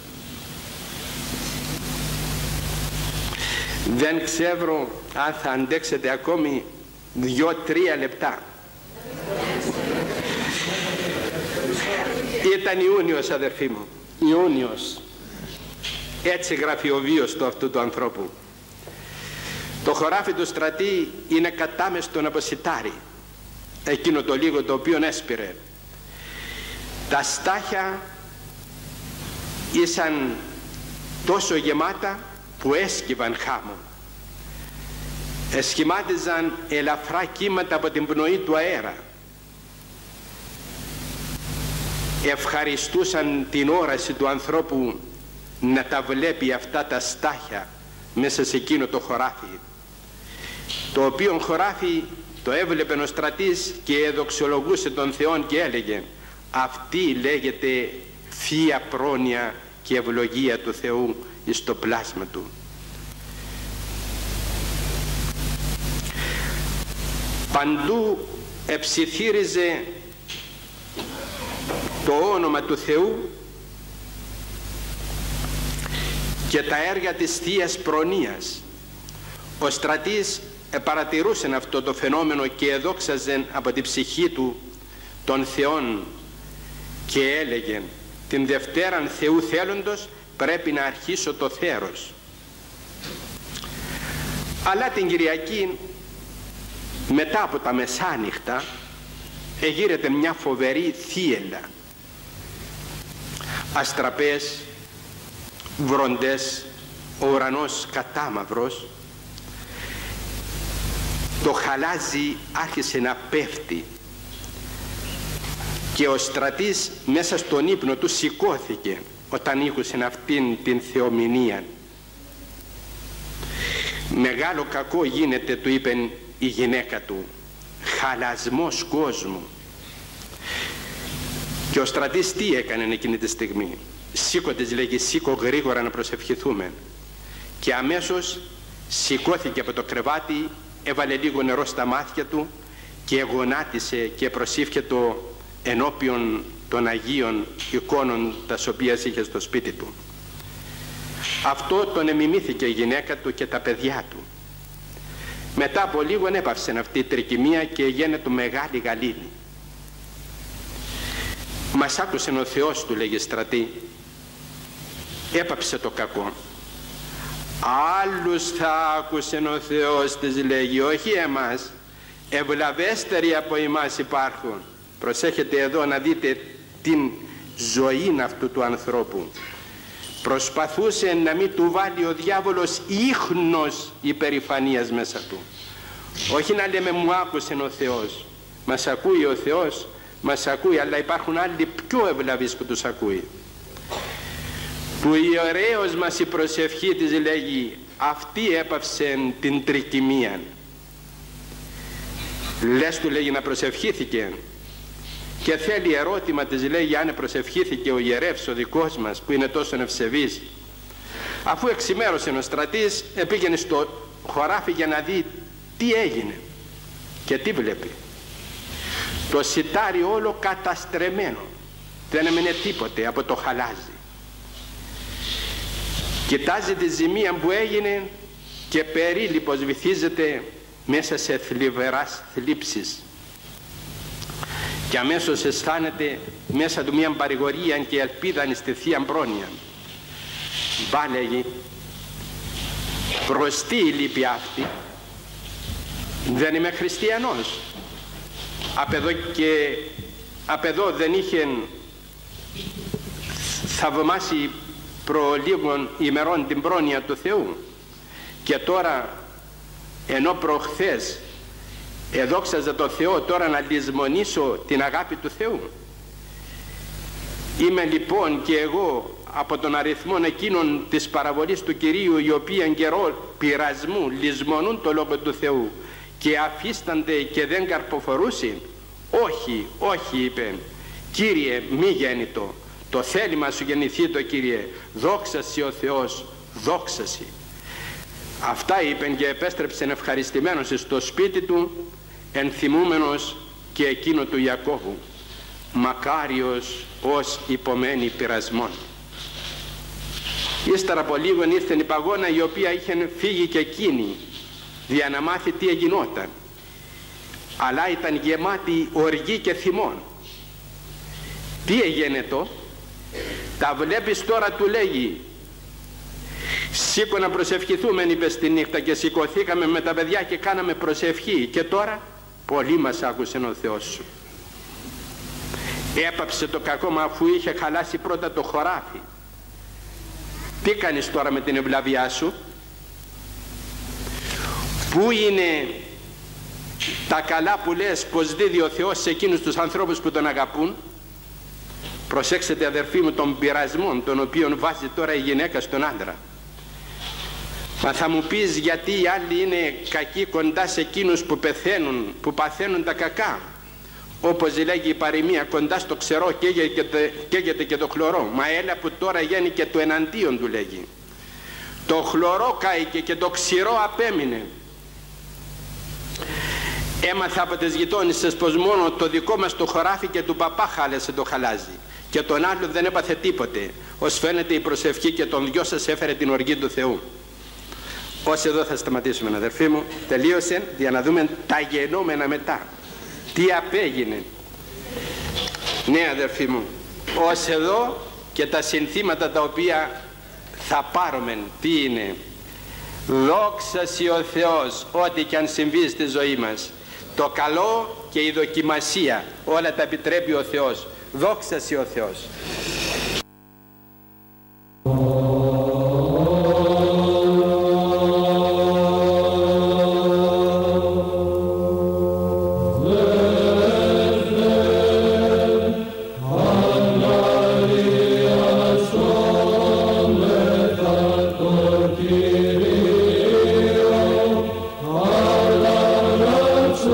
Δεν ξέρω αν θα αντέξετε ακόμη 2-3 λεπτά. Ήταν Ιούνιος, αδερφοί μου, Ιούνιος. Έτσι γράφει ο βίος του αυτού του ανθρώπου. Το χωράφι του Στρατή είναι κατάμεστον από σιτάρι, εκείνο το λίγο το οποίο έσπηρε. Τα στάχια ήσαν τόσο γεμάτα που έσκυβαν χάμω. Εσχημάτιζαν ελαφρά κύματα από την πνοή του αέρα. Ευχαριστούσαν την όραση του ανθρώπου να τα βλέπει αυτά τα στάχια μέσα σε εκείνο το χωράφι, το οποίο χωράφι το έβλεπε ο Στρατής και εδοξολογούσε τον Θεόν και έλεγε αυτή λέγεται Θεία πρόνοια και ευλογία του Θεού εις το πλάσμα του. Παντού εψιθύριζε το όνομα του Θεού και τα έργα της Θείας Προνοίας. Ο Στρατής παρατηρούσε αυτό το φαινόμενο και εδόξαζε από την ψυχή του τον Θεόν και έλεγε την Δευτέραν Θεού θέλοντος πρέπει να αρχίσω το θέρος. Αλλά την Κυριακή μετά από τα μεσάνυχτα εγείρεται μια φοβερή θύελλα. Αστραπές, βροντές, ο ουρανός κατάμαυρος, το χαλάζι άρχισε να πέφτει και ο Στρατής μέσα στον ύπνο του σηκώθηκε όταν ήκουσε αυτήν την θεομηνία. Μεγάλο κακό γίνεται, του είπε η γυναίκα του, χαλασμός κόσμου. Και ο Στρατής τι έκανε εκείνη τη στιγμή? Σήκω, της λέγει, σήκω γρήγορα να προσευχηθούμε. Και αμέσως σηκώθηκε από το κρεβάτι, έβαλε λίγο νερό στα μάτια του και γονάτισε και προσήφιε ενώπιον των Αγίων εικόνων τας οποίες είχε στο σπίτι του. Αυτό τον εμιμήθηκε η γυναίκα του και τα παιδιά του. Μετά από λίγο έπαυσε αυτή η τρικυμία και γένετο μεγάλη γαλήνη. Μας άκουσε ο Θεός, του λέγει Στρατή, έπαψε το κακό. Άλλους θα άκουσε ο Θεός, της λέγει, όχι εμάς, ευλαβέστεροι από εμάς υπάρχουν. Προσέχετε εδώ να δείτε την ζωή αυτού του ανθρώπου. Προσπαθούσε να μην του βάλει ο διάβολος ίχνος υπερηφανίας μέσα του. Όχι να λέμε μου άκουσε ο Θεός. Μας ακούει ο Θεός, μας ακούει, αλλά υπάρχουν άλλοι πιο ευλαβείς που τους ακούει. Του ιερέως μας η προσευχή της, λέγει, αυτή έπαυσε την τρικυμία. Λες, του λέγει, να προσευχήθηκε? Και θέλει ερώτημα, της λέγει, αν προσευχήθηκε ο ιερεύς ο δικός μας που είναι τόσο ευσεβής. Αφού εξημέρωσε ο Στρατής, πήγαινε στο χωράφι για να δει τι έγινε. Και τι βλέπει? Το σιτάρι όλο καταστρεμμένο, δεν έμενε τίποτε από το χαλάζι. Κοιτάζει τη ζημία που έγινε και περίληπος βυθίζεται μέσα σε θλιβεράς θλίψεις. Και αμέσως αισθάνεται μέσα του μια παρηγορία και ελπίδα στη Θεία Πρόνοια. Μπα, λέγει, προς τι η λύπη αυτή, δεν είμαι χριστιανός. Απ' εδώ δεν είχε θαυμάσει προ λίγων ημερών την πρόνοια του Θεού, και τώρα ενώ προχθές εδόξαζα το Θεό, τώρα να λησμονήσω την αγάπη του Θεού? Είμαι λοιπόν και εγώ από τον αριθμό εκείνων της παραβολής του Κυρίου, οι οποίοι εν καιρό πειρασμού λησμονούν το Λόγο του Θεού και αφίστανται και δεν καρποφορούσιν? Όχι, όχι, είπε. Κύριε, μη γέννητο, το θέλημα σου γεννηθεί το, Κύριε, δόξασι ο Θεός, δόξασι. Αυτά είπεν και επέστρεψε ευχαριστημένος στο σπίτι του, ενθυμούμενος και εκείνο του Ιακώβου, μακάριος ως υπομένει πειρασμών. Ύστερα από λίγο ήρθε η παγώνα, η οποία είχε φύγει και εκείνη για να μάθει τι εγινόταν, αλλά ήταν γεμάτη οργή και θυμών. Τι έγινε το? Τα βλέπεις τώρα, του λέγει, σήκω να προσευχηθούμε, είπε στη νύχτα, και σηκωθήκαμε με τα παιδιά και κάναμε προσευχή, και τώρα πολύ μας άκουσε ο Θεός σου. Έπαψε το κακό, μα αφού είχε χαλάσει πρώτα το χωράφι. Τι κάνεις τώρα με την ευλαβιά σου? Πού είναι τα καλά που λες πως δίδει ο Θεός σε εκείνους τους ανθρώπους που τον αγαπούν? Προσέξτε, αδερφοί μου, των πειρασμών τον οποίον βάζει τώρα η γυναίκα στον άντρα. Μα θα μου πεις, γιατί οι άλλοι είναι κακοί κοντά σε εκείνους που πεθαίνουν, που παθαίνουν τα κακά? Όπως λέγει η παροιμία, κοντά στο ξερό καίγεται και το χλωρό. Μα έλα που τώρα γίνει και το εναντίον του, λέγει. Το χλωρό κάηκε και το ξηρό απέμεινε. Έμαθα από τις γειτόνισσες πως μόνο το δικό μας το χωράφι και του παπά χάλασε το χαλάζι, και τον άλλο δεν έπαθε τίποτε. Ως φαίνεται η προσευχή και των δυο σας έφερε την οργή του Θεού. Ως εδώ θα σταματήσουμε, αδερφοί μου. Τελείωσε, για να δούμε τα γενόμενα μετά. Τι απέγινε. Ναι, αδερφοί μου, ως εδώ, και τα συνθήματα τα οποία θα πάρουμε τι είναι? Δόξασι ο Θεός, ό,τι και αν συμβεί στη ζωή μας, το καλό και η δοκιμασία, όλα τα επιτρέπει ο Θεός. Δόξασι ο Θεός.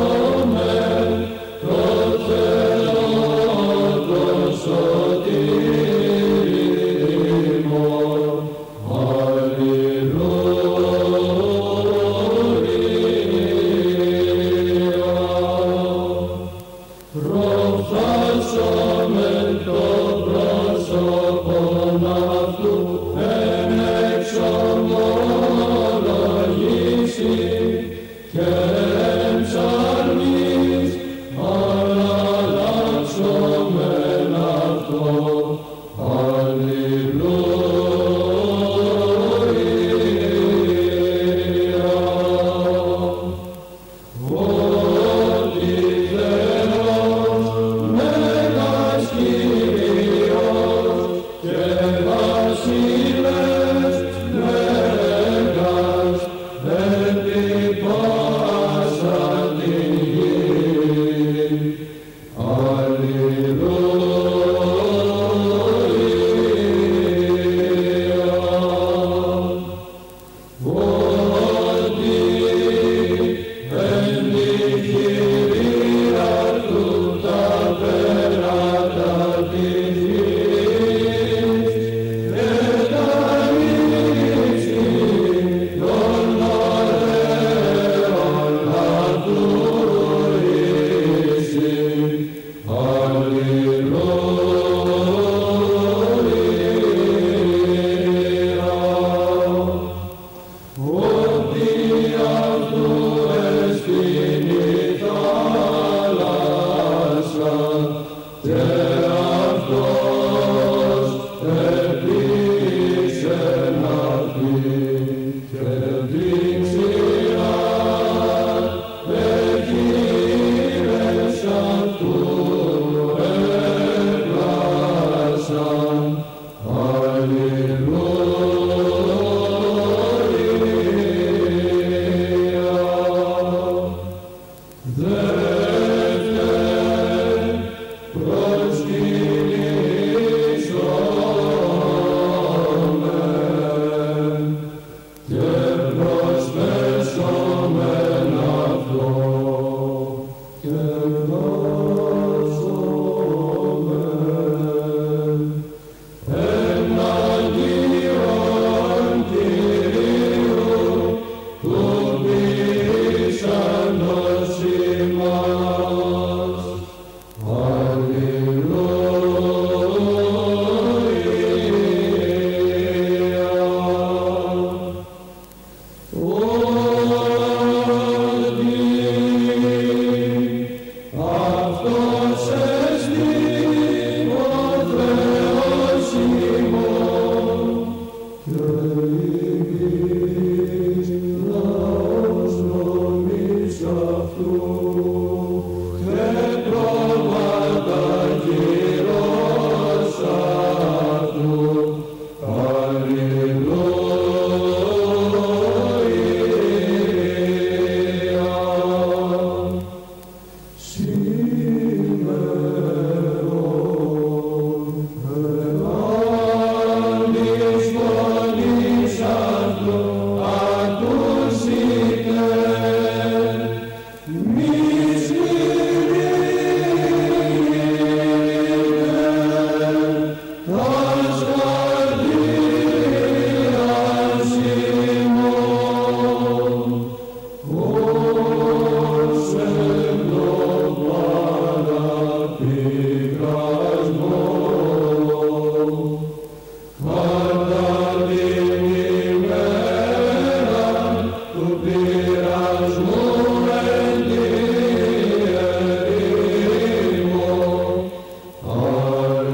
Ότι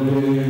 Alleluia.